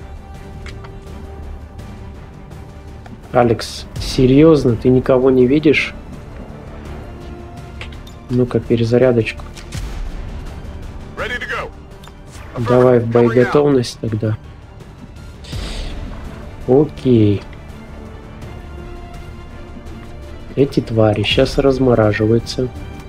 Алекс, серьезно, ты никого не видишь? Ну-ка, перезарядочку. Ready to go. Давай в боеготовность тогда. Окей. Эти твари сейчас размораживаются.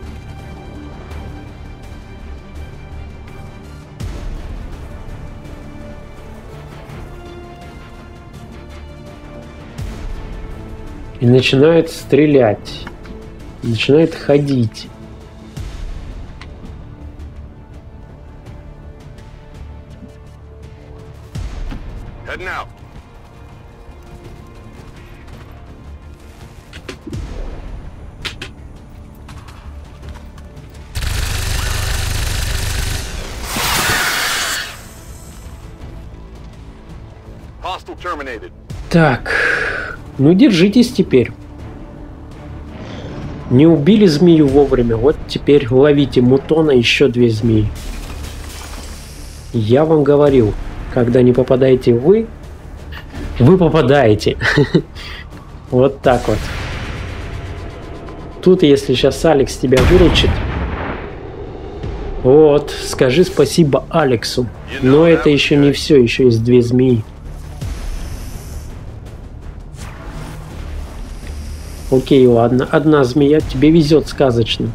И начинает стрелять. Начинает ходить. Heading out. terminated. Так, ну держитесь теперь. Не убили змею вовремя, вот теперь ловите мутона, еще 2 змеи. Я вам говорил, когда не попадаете вы попадаете. Вот так вот. Тут, если сейчас Алекс тебя выручит, вот, скажи спасибо Алексу. Но это еще не все, еще есть 2 змеи. Окей, ладно, 1 змея, тебе везет сказочно.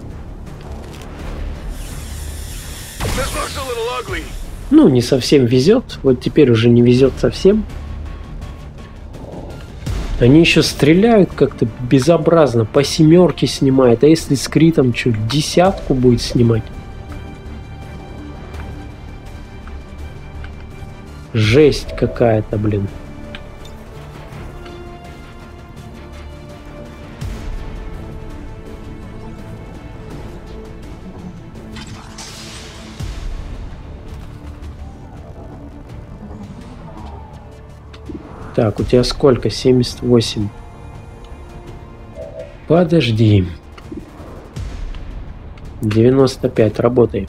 Ну, не совсем везет, вот теперь уже не везет совсем. Они еще стреляют как-то безобразно, по 7 снимают, а если с критом что, 10 будет снимать? Жесть какая-то, блин. Так, у тебя сколько? 78. Подожди. 95, работай.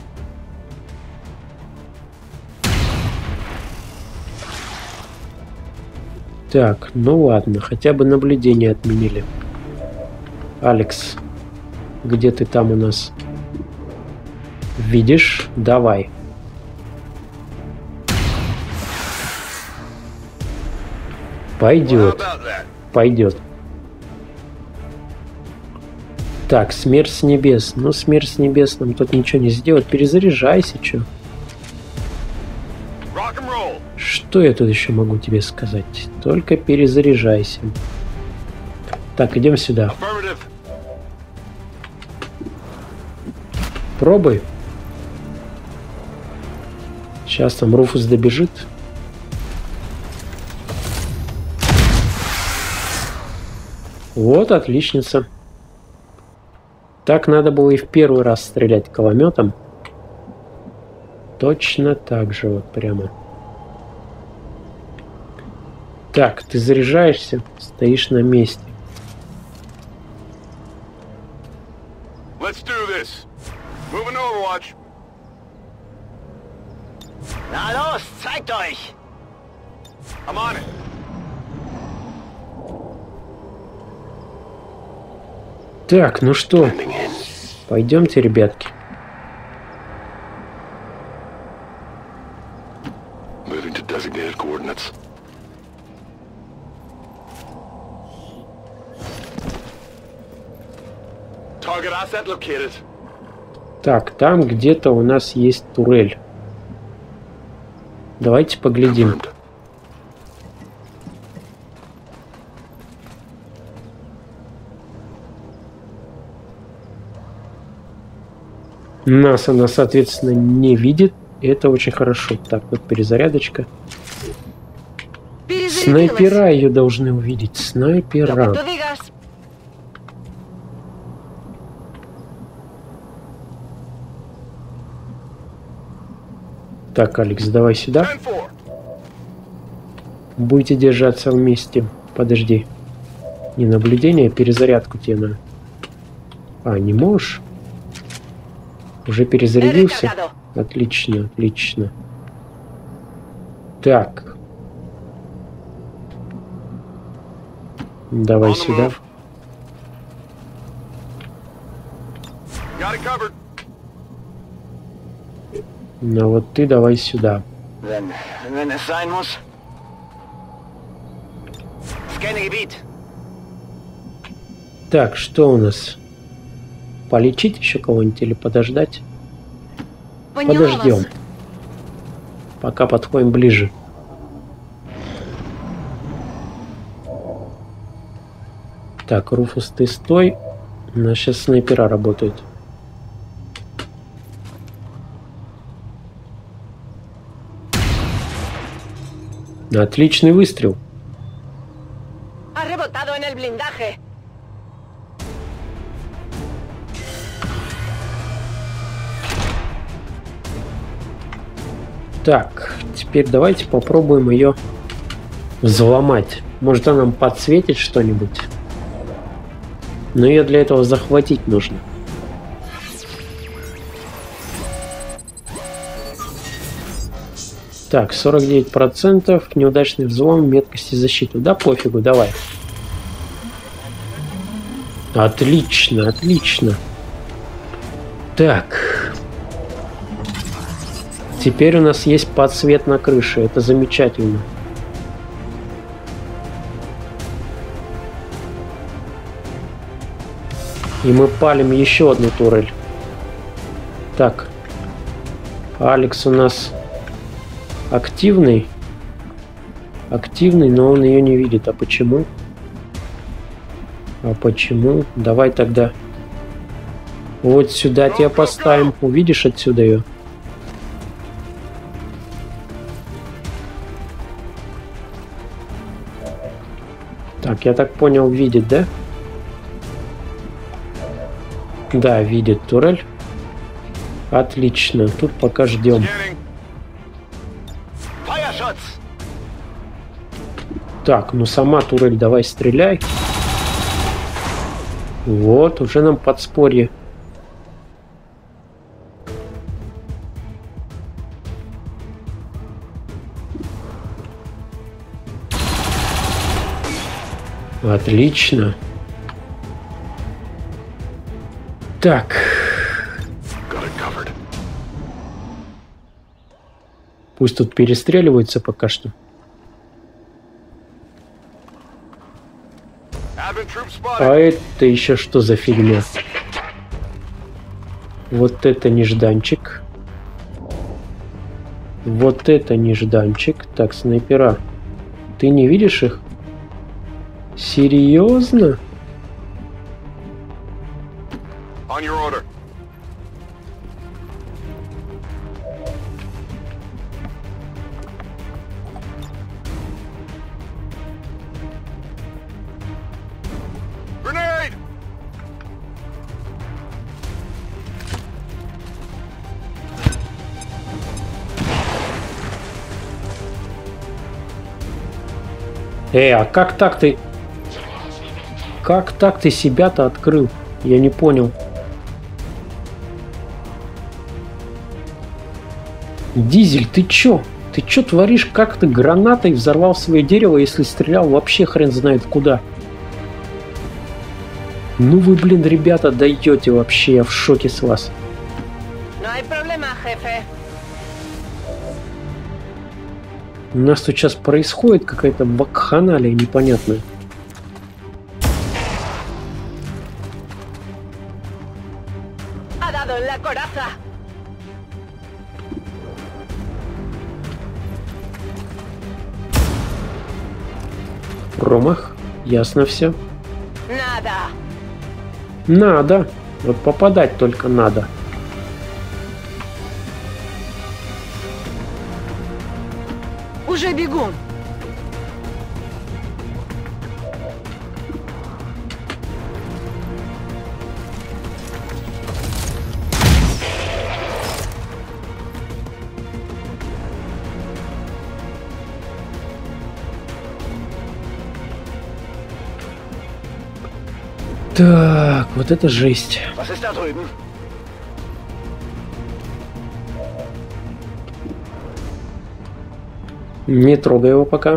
Так, ну ладно, хотя бы наблюдение отменили. Алекс, где ты там у нас? Видишь? Давай. Пойдет. Пойдет. Так, смерть с небес. Ну, смерть с небес нам тут ничего не сделать. Перезаряжайся, чё. Что я тут еще могу тебе сказать? Только перезаряжайся. Так, идем сюда. Пробуй. Сейчас там Руфус добежит. Вот, отличница. Так надо было и в первый раз стрелять кулеметом. Точно так же вот прямо. Так, ты заряжаешься, стоишь на месте. Let's do this. Moving Overwatch. Na los, zeigt euch! I'm on it. Так, ну что, пойдемте, ребятки. Moving to designated coordinates. Target asset located. Так, там где-то у нас есть турель. Давайте поглядим. Нас она, соответственно, не видит. И это очень хорошо. Так, вот перезарядочка. Снайпера ее должны увидеть. Снайпера. Так, Алекс, давай сюда. Будете держаться вместе. Подожди. Не наблюдение, а перезарядку тебе надо. А, не можешь? Уже перезарядился? Отлично, отлично. Так. Давай сюда. Ну вот ты давай сюда. Так, что у нас? Полечить еще кого-нибудь или подождать? Подождем. Пока подходим ближе. Так, Руфус, ты стой. У нас сейчас снайпера работают. Отличный выстрел. Так, теперь давайте попробуем ее взломать. Может, она нам подсветит что-нибудь? Но ее для этого захватить нужно. Так, 49%. Неудачный взлом, меткости защиты. Да пофигу, давай. Отлично, отлично. Так. Теперь у нас есть подсвет на крыше. Это замечательно. И мы палим еще одну турель. Так. Алекс у нас активный. Активный, но он ее не видит. А почему? А почему? Давай тогда вот сюда тебя поставим. Увидишь отсюда ее? Так, я так понял, видит, да? Да, видит турель. Отлично. Тут пока ждем. Так, ну сама турель давай стреляй. Вот, уже нам подспорье. Отлично. Так. Пусть тут перестреливаются пока что. А это еще что за фигня? Вот это нежданчик. Вот это нежданчик. Так, снайпера. Ты не видишь их? Серьезно? On your order. Grenade! А как так ты... Как так ты себя-то открыл? Я не понял. Дизель, ты чё? Ты чё творишь? Как ты гранатой взорвал свое дерево, если стрелял вообще хрен знает куда? Ну вы, блин, ребята, даете вообще, я в шоке с вас. У нас тут сейчас происходит какая-то вакханалия непонятная. Промах. Ясно все. Надо. Вот попадать только надо. Уже бегу. Так, вот это жесть. Was ist da drüben? Не трогай его пока.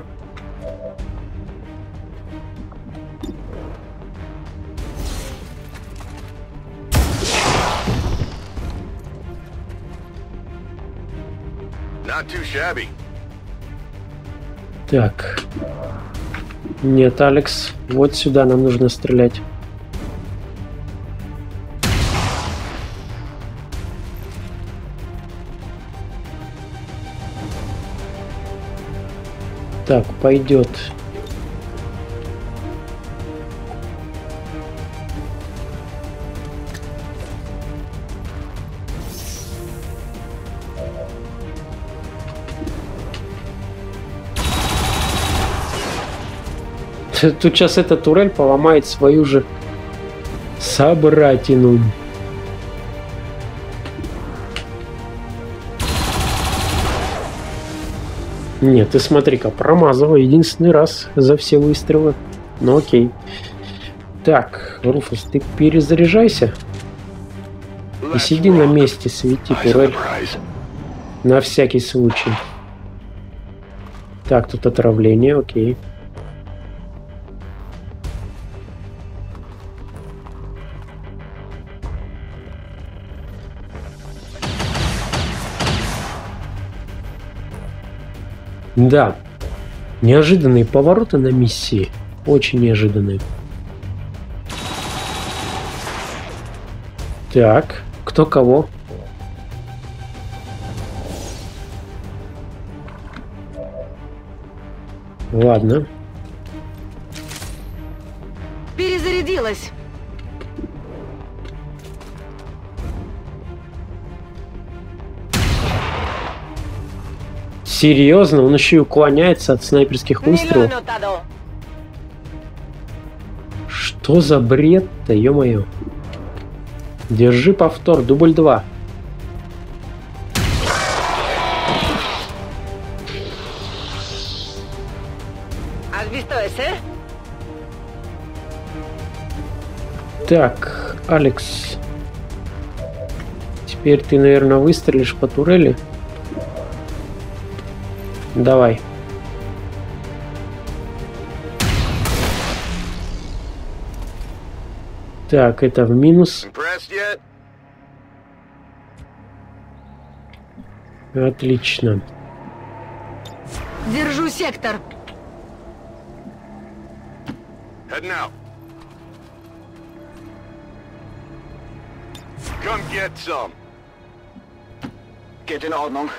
Not too shabby. Так. Нет, Алекс, вот сюда нам нужно стрелять. Так, пойдет. Тут сейчас эта турель поломает свою же собратину. Нет, ты смотри-ка, промазывал единственный раз за все выстрелы. Ну окей. Так, Руфус, ты перезаряжайся. И сиди на месте, свети турель. На всякий случай. Так, тут отравление, окей. Да, неожиданные повороты на миссии. Очень неожиданные. Так, кто кого? Ладно. Перезарядилась. Серьезно? Он еще и уклоняется от снайперских выстрелов. Что за бред-то, ё-моё? Держи повтор, дубль 2. Так, Алекс. Теперь ты, наверное, выстрелишь по турели. Давай. Так, это в минус. Отлично. Держу сектор. Heading out. Come get some. Geht in Ordnung.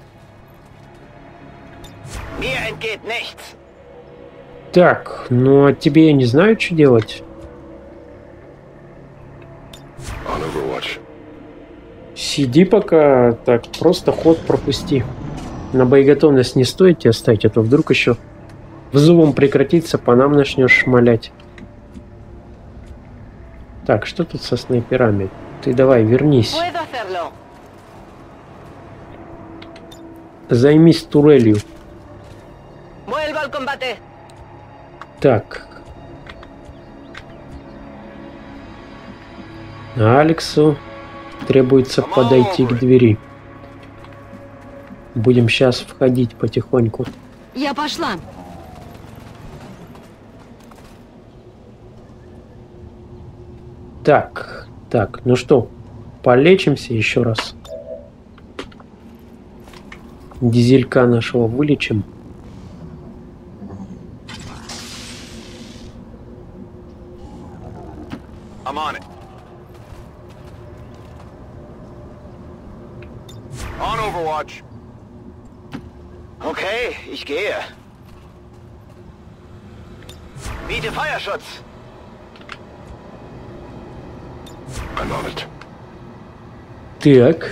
Mir entgeht nichts. Так, ну а тебе я не знаю, что делать. On Overwatch. Сиди пока, так, просто ход пропусти. На боеготовность не стоит тебя ставить, а то вдруг еще взрывом прекратится, по нам начнешь шмалять. Так, что тут со снайперами? Ты давай, вернись. Займись турелью. Так. Алексу требуется подойти к двери. Будем сейчас входить потихоньку. Я пошла. Так, так, ну что, полечимся еще раз. Дизелька нашего вылечим. I'm on it. On Overwatch. Okay, ich gehe. Biete Feuerschutz. I'm on it. Так.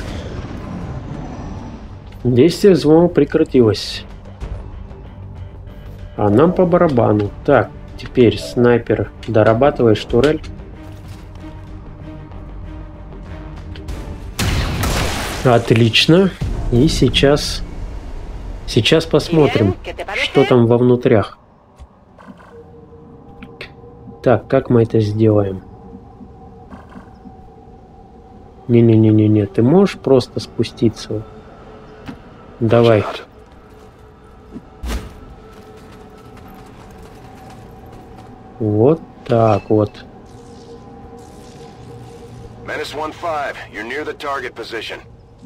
Действие взлома прекратилось. А нам по барабану. Так, теперь снайпер. Дорабатываешь турель. Отлично. И сейчас посмотрим, что там во внутрях. Так, как мы это сделаем? Не-не-не-не-не, ты можешь просто спуститься? Давай. Вот так вот. Menace 1-5, you're near the target position.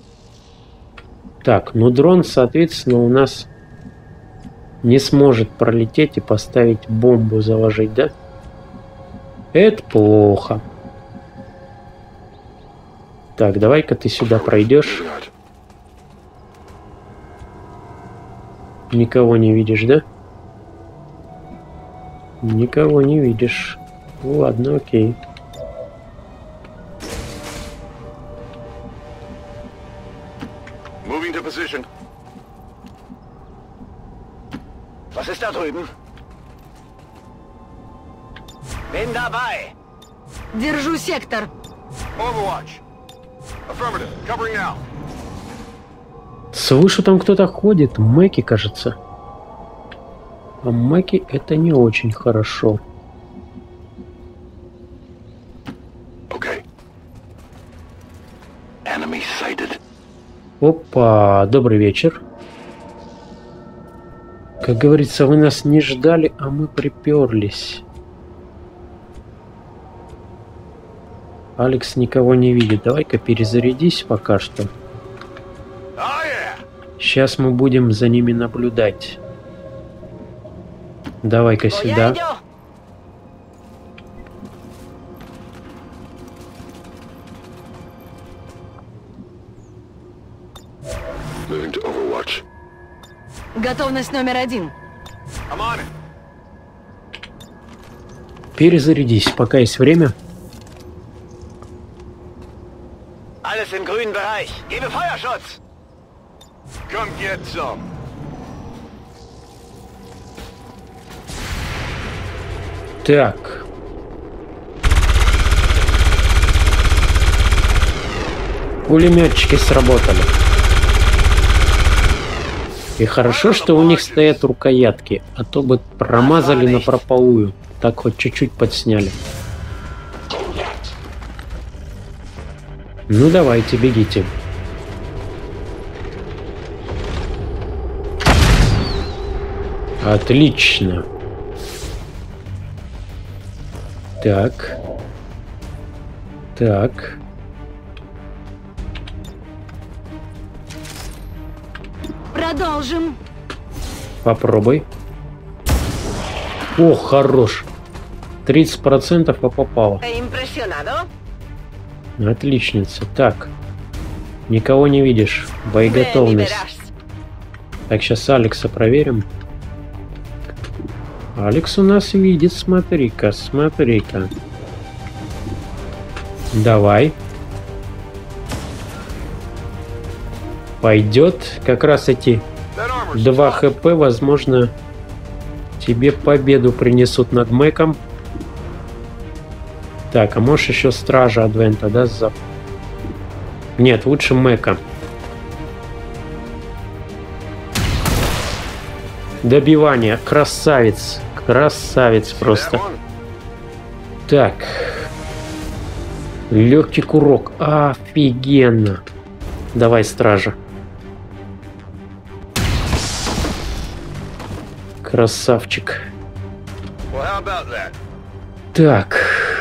Так, ну дрон, соответственно, у нас не сможет пролететь и поставить бомбу, заложить, да? Это плохо. Так, давай-ка ты сюда пройдешь. Никого не видишь, да? Никого не видишь. Ладно, окей. Moving to position. Was ist da drüben? Bin dabei. Держу сектор. Overwatch. Affirmative. Covering now. Слышу, там кто-то ходит. Мэки, кажется. А Мэки это не очень хорошо. Okay. Enemy sighted. Опа, добрый вечер. Как говорится, вы нас не ждали, а мы приперлись. Алекс никого не видит. Давай-ка перезарядись пока что. Сейчас мы будем за ними наблюдать. Давай-ка сюда. Moving to Overwatch. Готовность номер 1. Перезарядись, пока есть время. Alles im grünen Bereich. Gebe Feuerschutz. Come get some. Так. Пулеметчики сработали. И хорошо, что у них стоят рукоятки, а то бы промазали напропалую. Так хоть чуть-чуть подсняли. Ну давайте, бегите. Отлично. Так. Так. Продолжим. Попробуй. О, хорош. 30% а попало. Импрессионадо. Отличница. Так. Никого не видишь. Боеготовность. Так, сейчас Алекса проверим. Алекс у нас видит. Смотри-ка, смотри-ка. Давай. Пойдет. Как раз эти 2 хп, возможно, тебе победу принесут над Мэком. Так, а можешь еще Стража Адвента, да? Нет, лучше Мэка. Добивание. Красавец. Красавец просто. Так. Легкий курок. Офигенно. Давай, Стража. Красавчик. Так.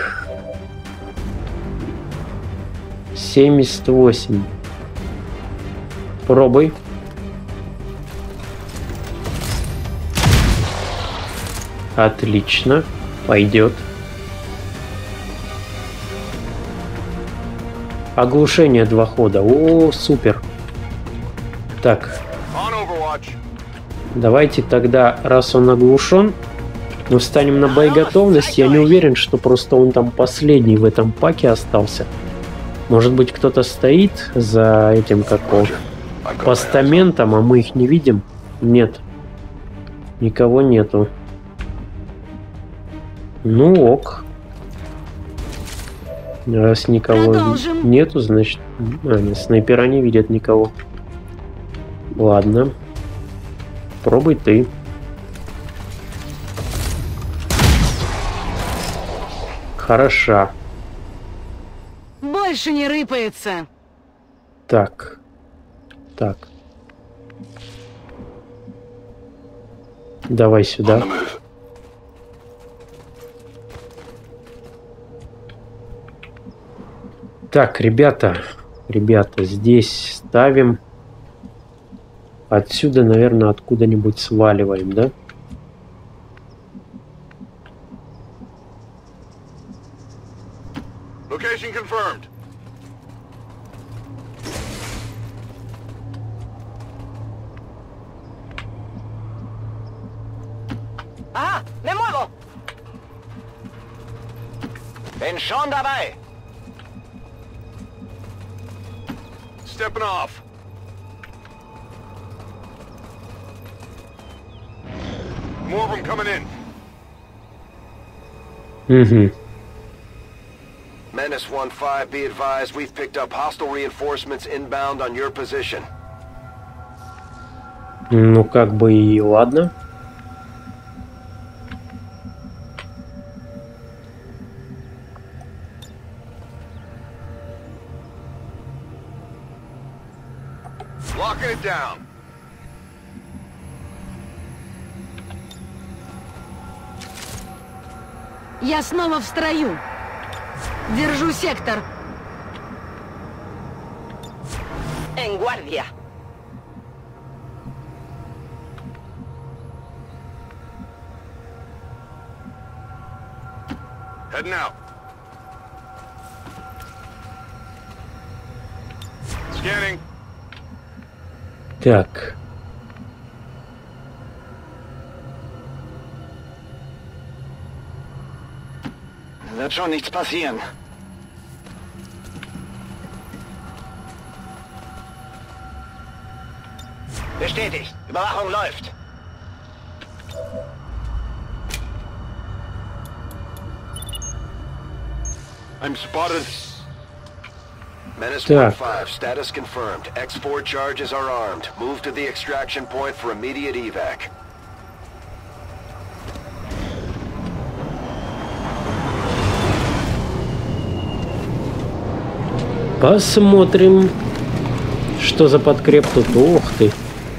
78. Пробуй. Отлично. Пойдет. Оглушение 2 хода. О, супер. Так. Давайте тогда, раз он оглушен, мы встанем на боеготовность. Я не уверен, что просто он там последний в этом паке остался. Может быть, кто-то стоит за этим какого постаментом, а мы их не видим? Нет. Никого нету. Ну ок. Раз никого нету, значит... нет, снайпера не видят никого. Ладно. Пробуй ты. Хороша. Больше не рыпается. Так. Так. Давай сюда. Так, ребята, здесь ставим. Отсюда, наверное, откуда-нибудь сваливаем, да? Location confirmed. Aha, me muevo. Bin schon dabei. Stepping off. More of them coming in. Угу. Menace 1-5, be advised, we've picked up hostile reinforcements inbound on your position. Ну, как бы и ладно. Locking it down. Я снова в строю. Держу сектор. En guardia. Heading out. Scanning. Так. Wird schon nichts passieren. Bestätigt. Überwachung läuft. I'm spotted. Menace Так. 1-5, status confirmed. X4 charges are armed. Move to the extraction point for immediate evac. Посмотрим, что за подкреп тут. Ох ты.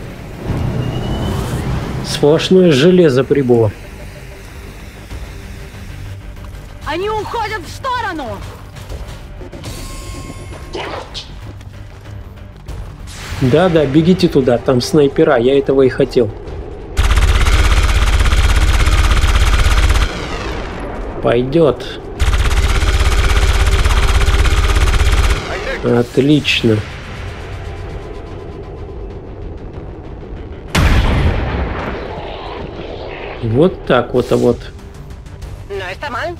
Сплошное железо прибыло. Они уходят в сторону! Да-да, бегите туда, там снайпера, я этого и хотел. Пойдет. Отлично. Вот так вот, а вот. No está mal.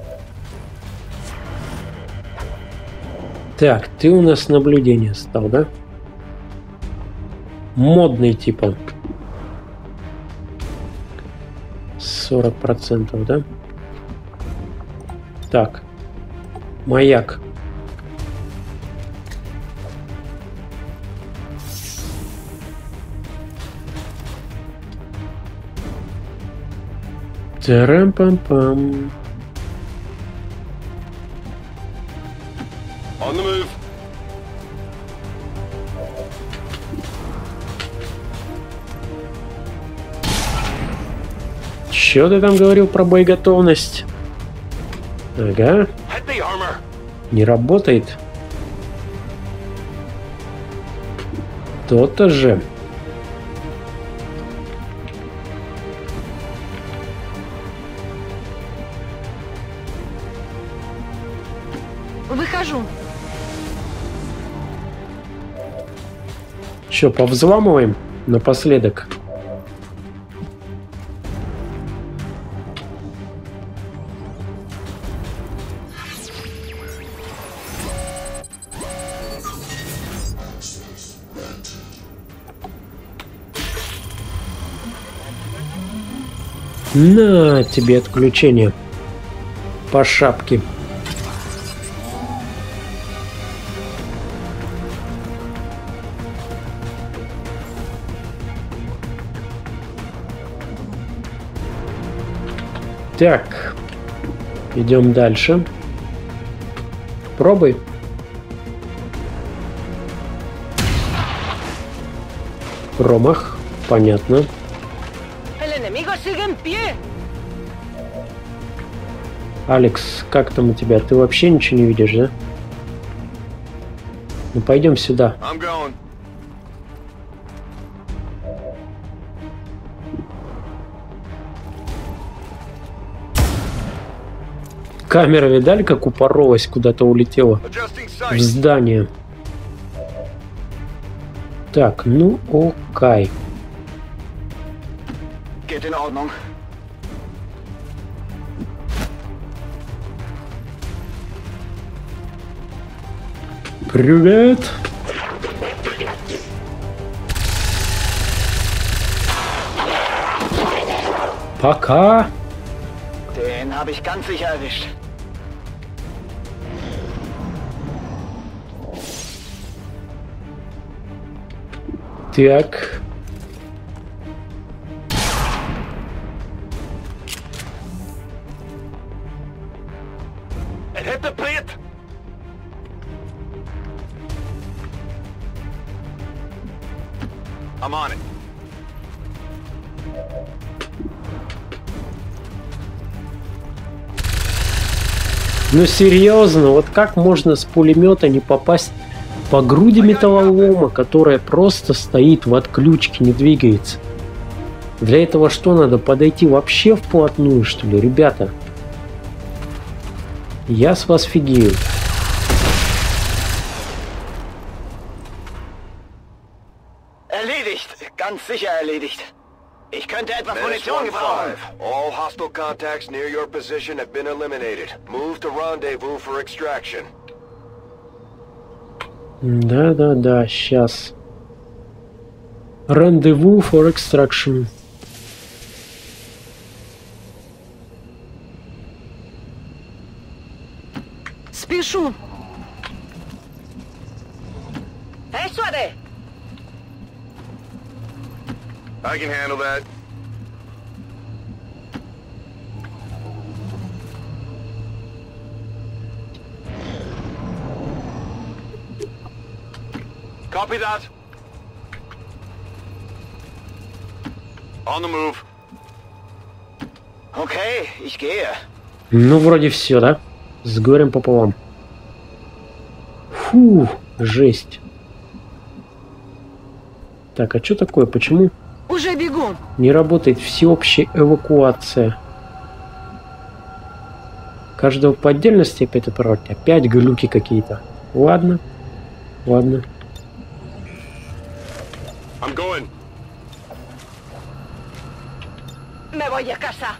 Так, ты у нас наблюдение стал, да? Модный типа. 40%, да? Так. Маяк. Тарам-пам-пам. On the move. Чё ты там говорил про боеготовность? Ага, Heavy armor. не работает. То-то же. Выхожу. Чё, повзламываем напоследок? На тебе отключение по шапке. Так, идем дальше. Пробуй. Промах, понятно. El enemigo sigue en pie. Алекс, как там у тебя? Ты вообще ничего не видишь, да? Ну пойдем сюда. I'm going. Камера, видали, как упоролась, куда-то улетела Adjusting в sight. здание. Так, ну окей. Geht in Ordnung. Привет. Пока. Den habe ich ganz sicher erwischt. Так. I'm on it. Ну серьезно, вот как можно с пулемета не попасть по груди металлолома, которая просто стоит в отключке, не двигается? Для этого что, надо подойти вообще вплотную, что ли, ребята? Я с вас фигею. Erledigt. Ganz sicher erledigt. Ich könnte etwas Menace Munition gebrauchen. 1-5. All hostile contacts near your position have been eliminated. Move to rendezvous for extraction. Да-да-да, сейчас. Rendezvous for extraction. Спешу. Festwarte! I can handle that. Copy that. On the move. Okay, ich gehe. Ну, вроде все, да? С горем пополам. Фу, жесть. Так, а что такое? Почему Уже бегу. не работает всеобщая эвакуация? Каждого по отдельности опять отправлять? Опять глюки какие-то. Ладно. Ладно. I'm going. Me voy a casa.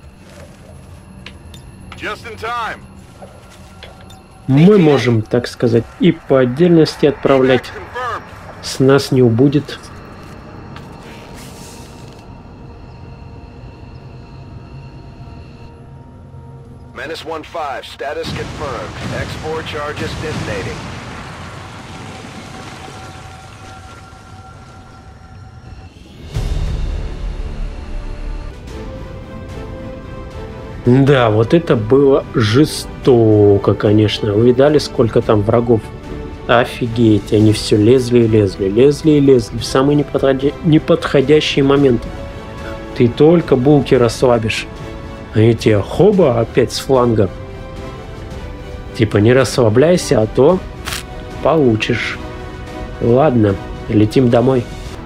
Just in time. Мы можем, так сказать, и по отдельности отправлять. Confirmed. С нас не убудет. Menace 1-5, status confirmed. X4 charges detonating. Да, вот это было жестоко, конечно. Вы видали, сколько там врагов? Офигеть, они все лезли и лезли, лезли и лезли в самые неподходящие моменты. Ты только булки расслабишь. Они тебе хоба опять с фланга. Типа не расслабляйся, а то получишь. Ладно, летим домой.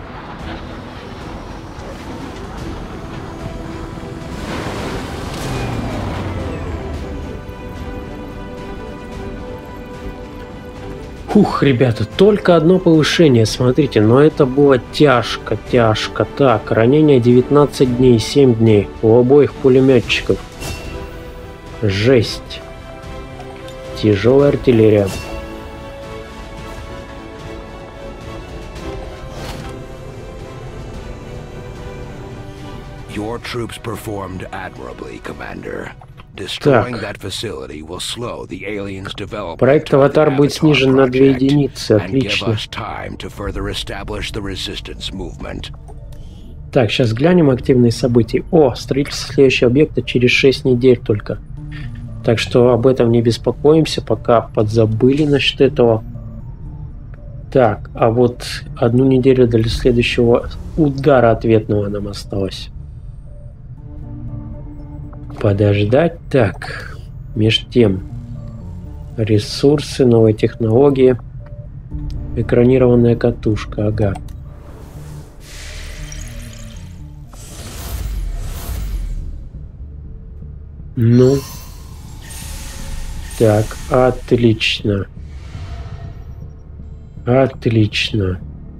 Ух, ребята, только одно повышение, смотрите, но это было тяжко, тяжко. Так, ранение 19 дней, 7 дней у обоих пулеметчиков. Жесть. Тяжелая артиллерия. Your troops performed admirably, Commander. Destroying that facility will slow the aliens' development. Проект «Аватар» будет снижен на 2 единицы. Отлично. Так, сейчас глянем активные события. О, строительство следующего объекта через 6 недель только. Так что об этом не беспокоимся, пока подзабыли насчет этого. Так, а вот 1 неделю для следующего удара ответного нам осталось. Подождать. Так, меж тем. Ресурсы, новые технологии. Экранированная катушка, ага. Ну. Так, отлично. Отлично.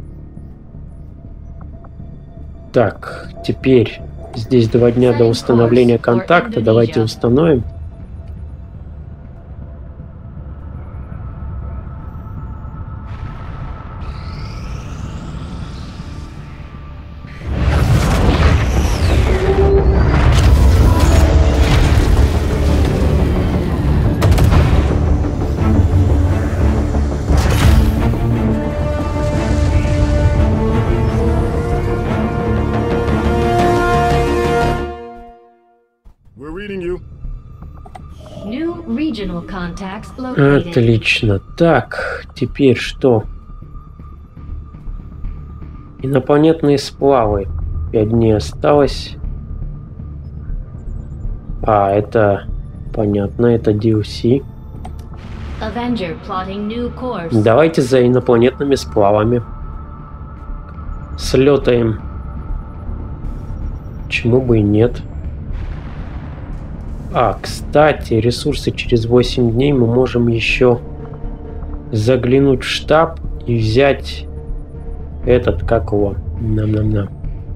Так, теперь здесь 2 дня до установления контакта. Давайте установим. Отлично. Так, теперь что? Инопланетные сплавы. 5 дней осталось. А, это... Понятно, это DLC. Avenger plotting new course. Давайте за инопланетными сплавами. Слетаем. Почему бы и нет? А, кстати, ресурсы через 8 дней мы можем еще заглянуть в штаб и взять этот, как его, нам.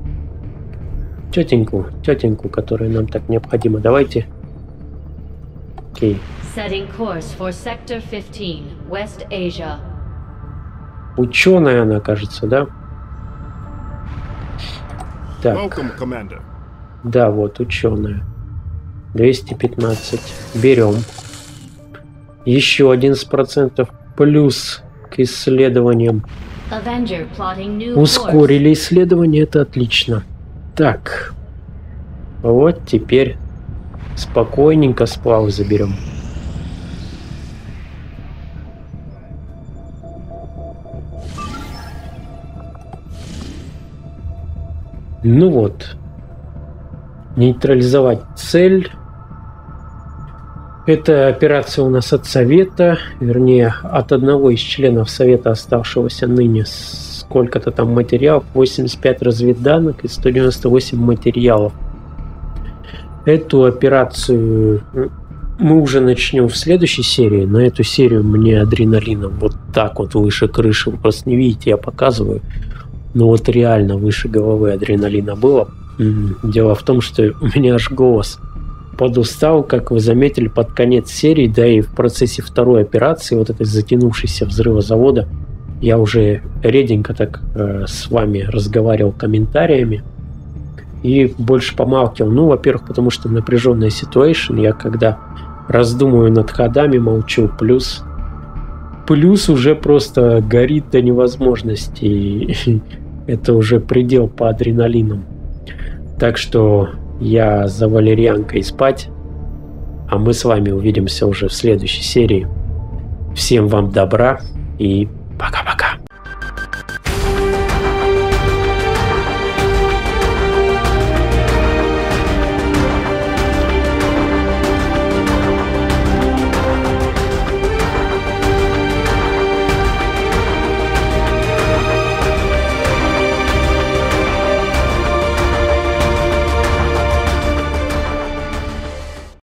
Тетеньку, которая нам так необходима. Давайте. Окей. Setting course for Sector 15, West Asia. Ученая она, кажется, да? Так. Welcome, Commander. Да, вот, ученая. 215. Берем. Еще 11% плюс к исследованиям. Avenger plotting new Ускорили исследование, это отлично. Так. Вот теперь спокойненько сплав заберем. Ну вот. Нейтрализовать цель. Эта операция у нас от Совета, вернее, от одного из членов Совета, оставшегося ныне. Сколько-то там материалов, 85 разведданных и 198 материалов. Эту операцию мы уже начнем в следующей серии. На эту серию мне адреналином вот так вот выше крыши. Вы просто не видите, я показываю. Но вот реально выше головы адреналина было. Дело в том, что у меня аж голос подустал, как вы заметили, под конец серии, да и в процессе второй операции, вот этой затянувшейся взрыва завода, я уже реденько так с вами разговаривал комментариями и больше помалкивал. Ну, во-первых, потому что напряженная ситуация, я когда раздумываю над ходами, молчу, плюс уже просто горит до невозможности, и это уже предел по адреналинам. Так что я за валерьянкой спать, а мы с вами увидимся уже в следующей серии. Всем вам добра и пока-пока.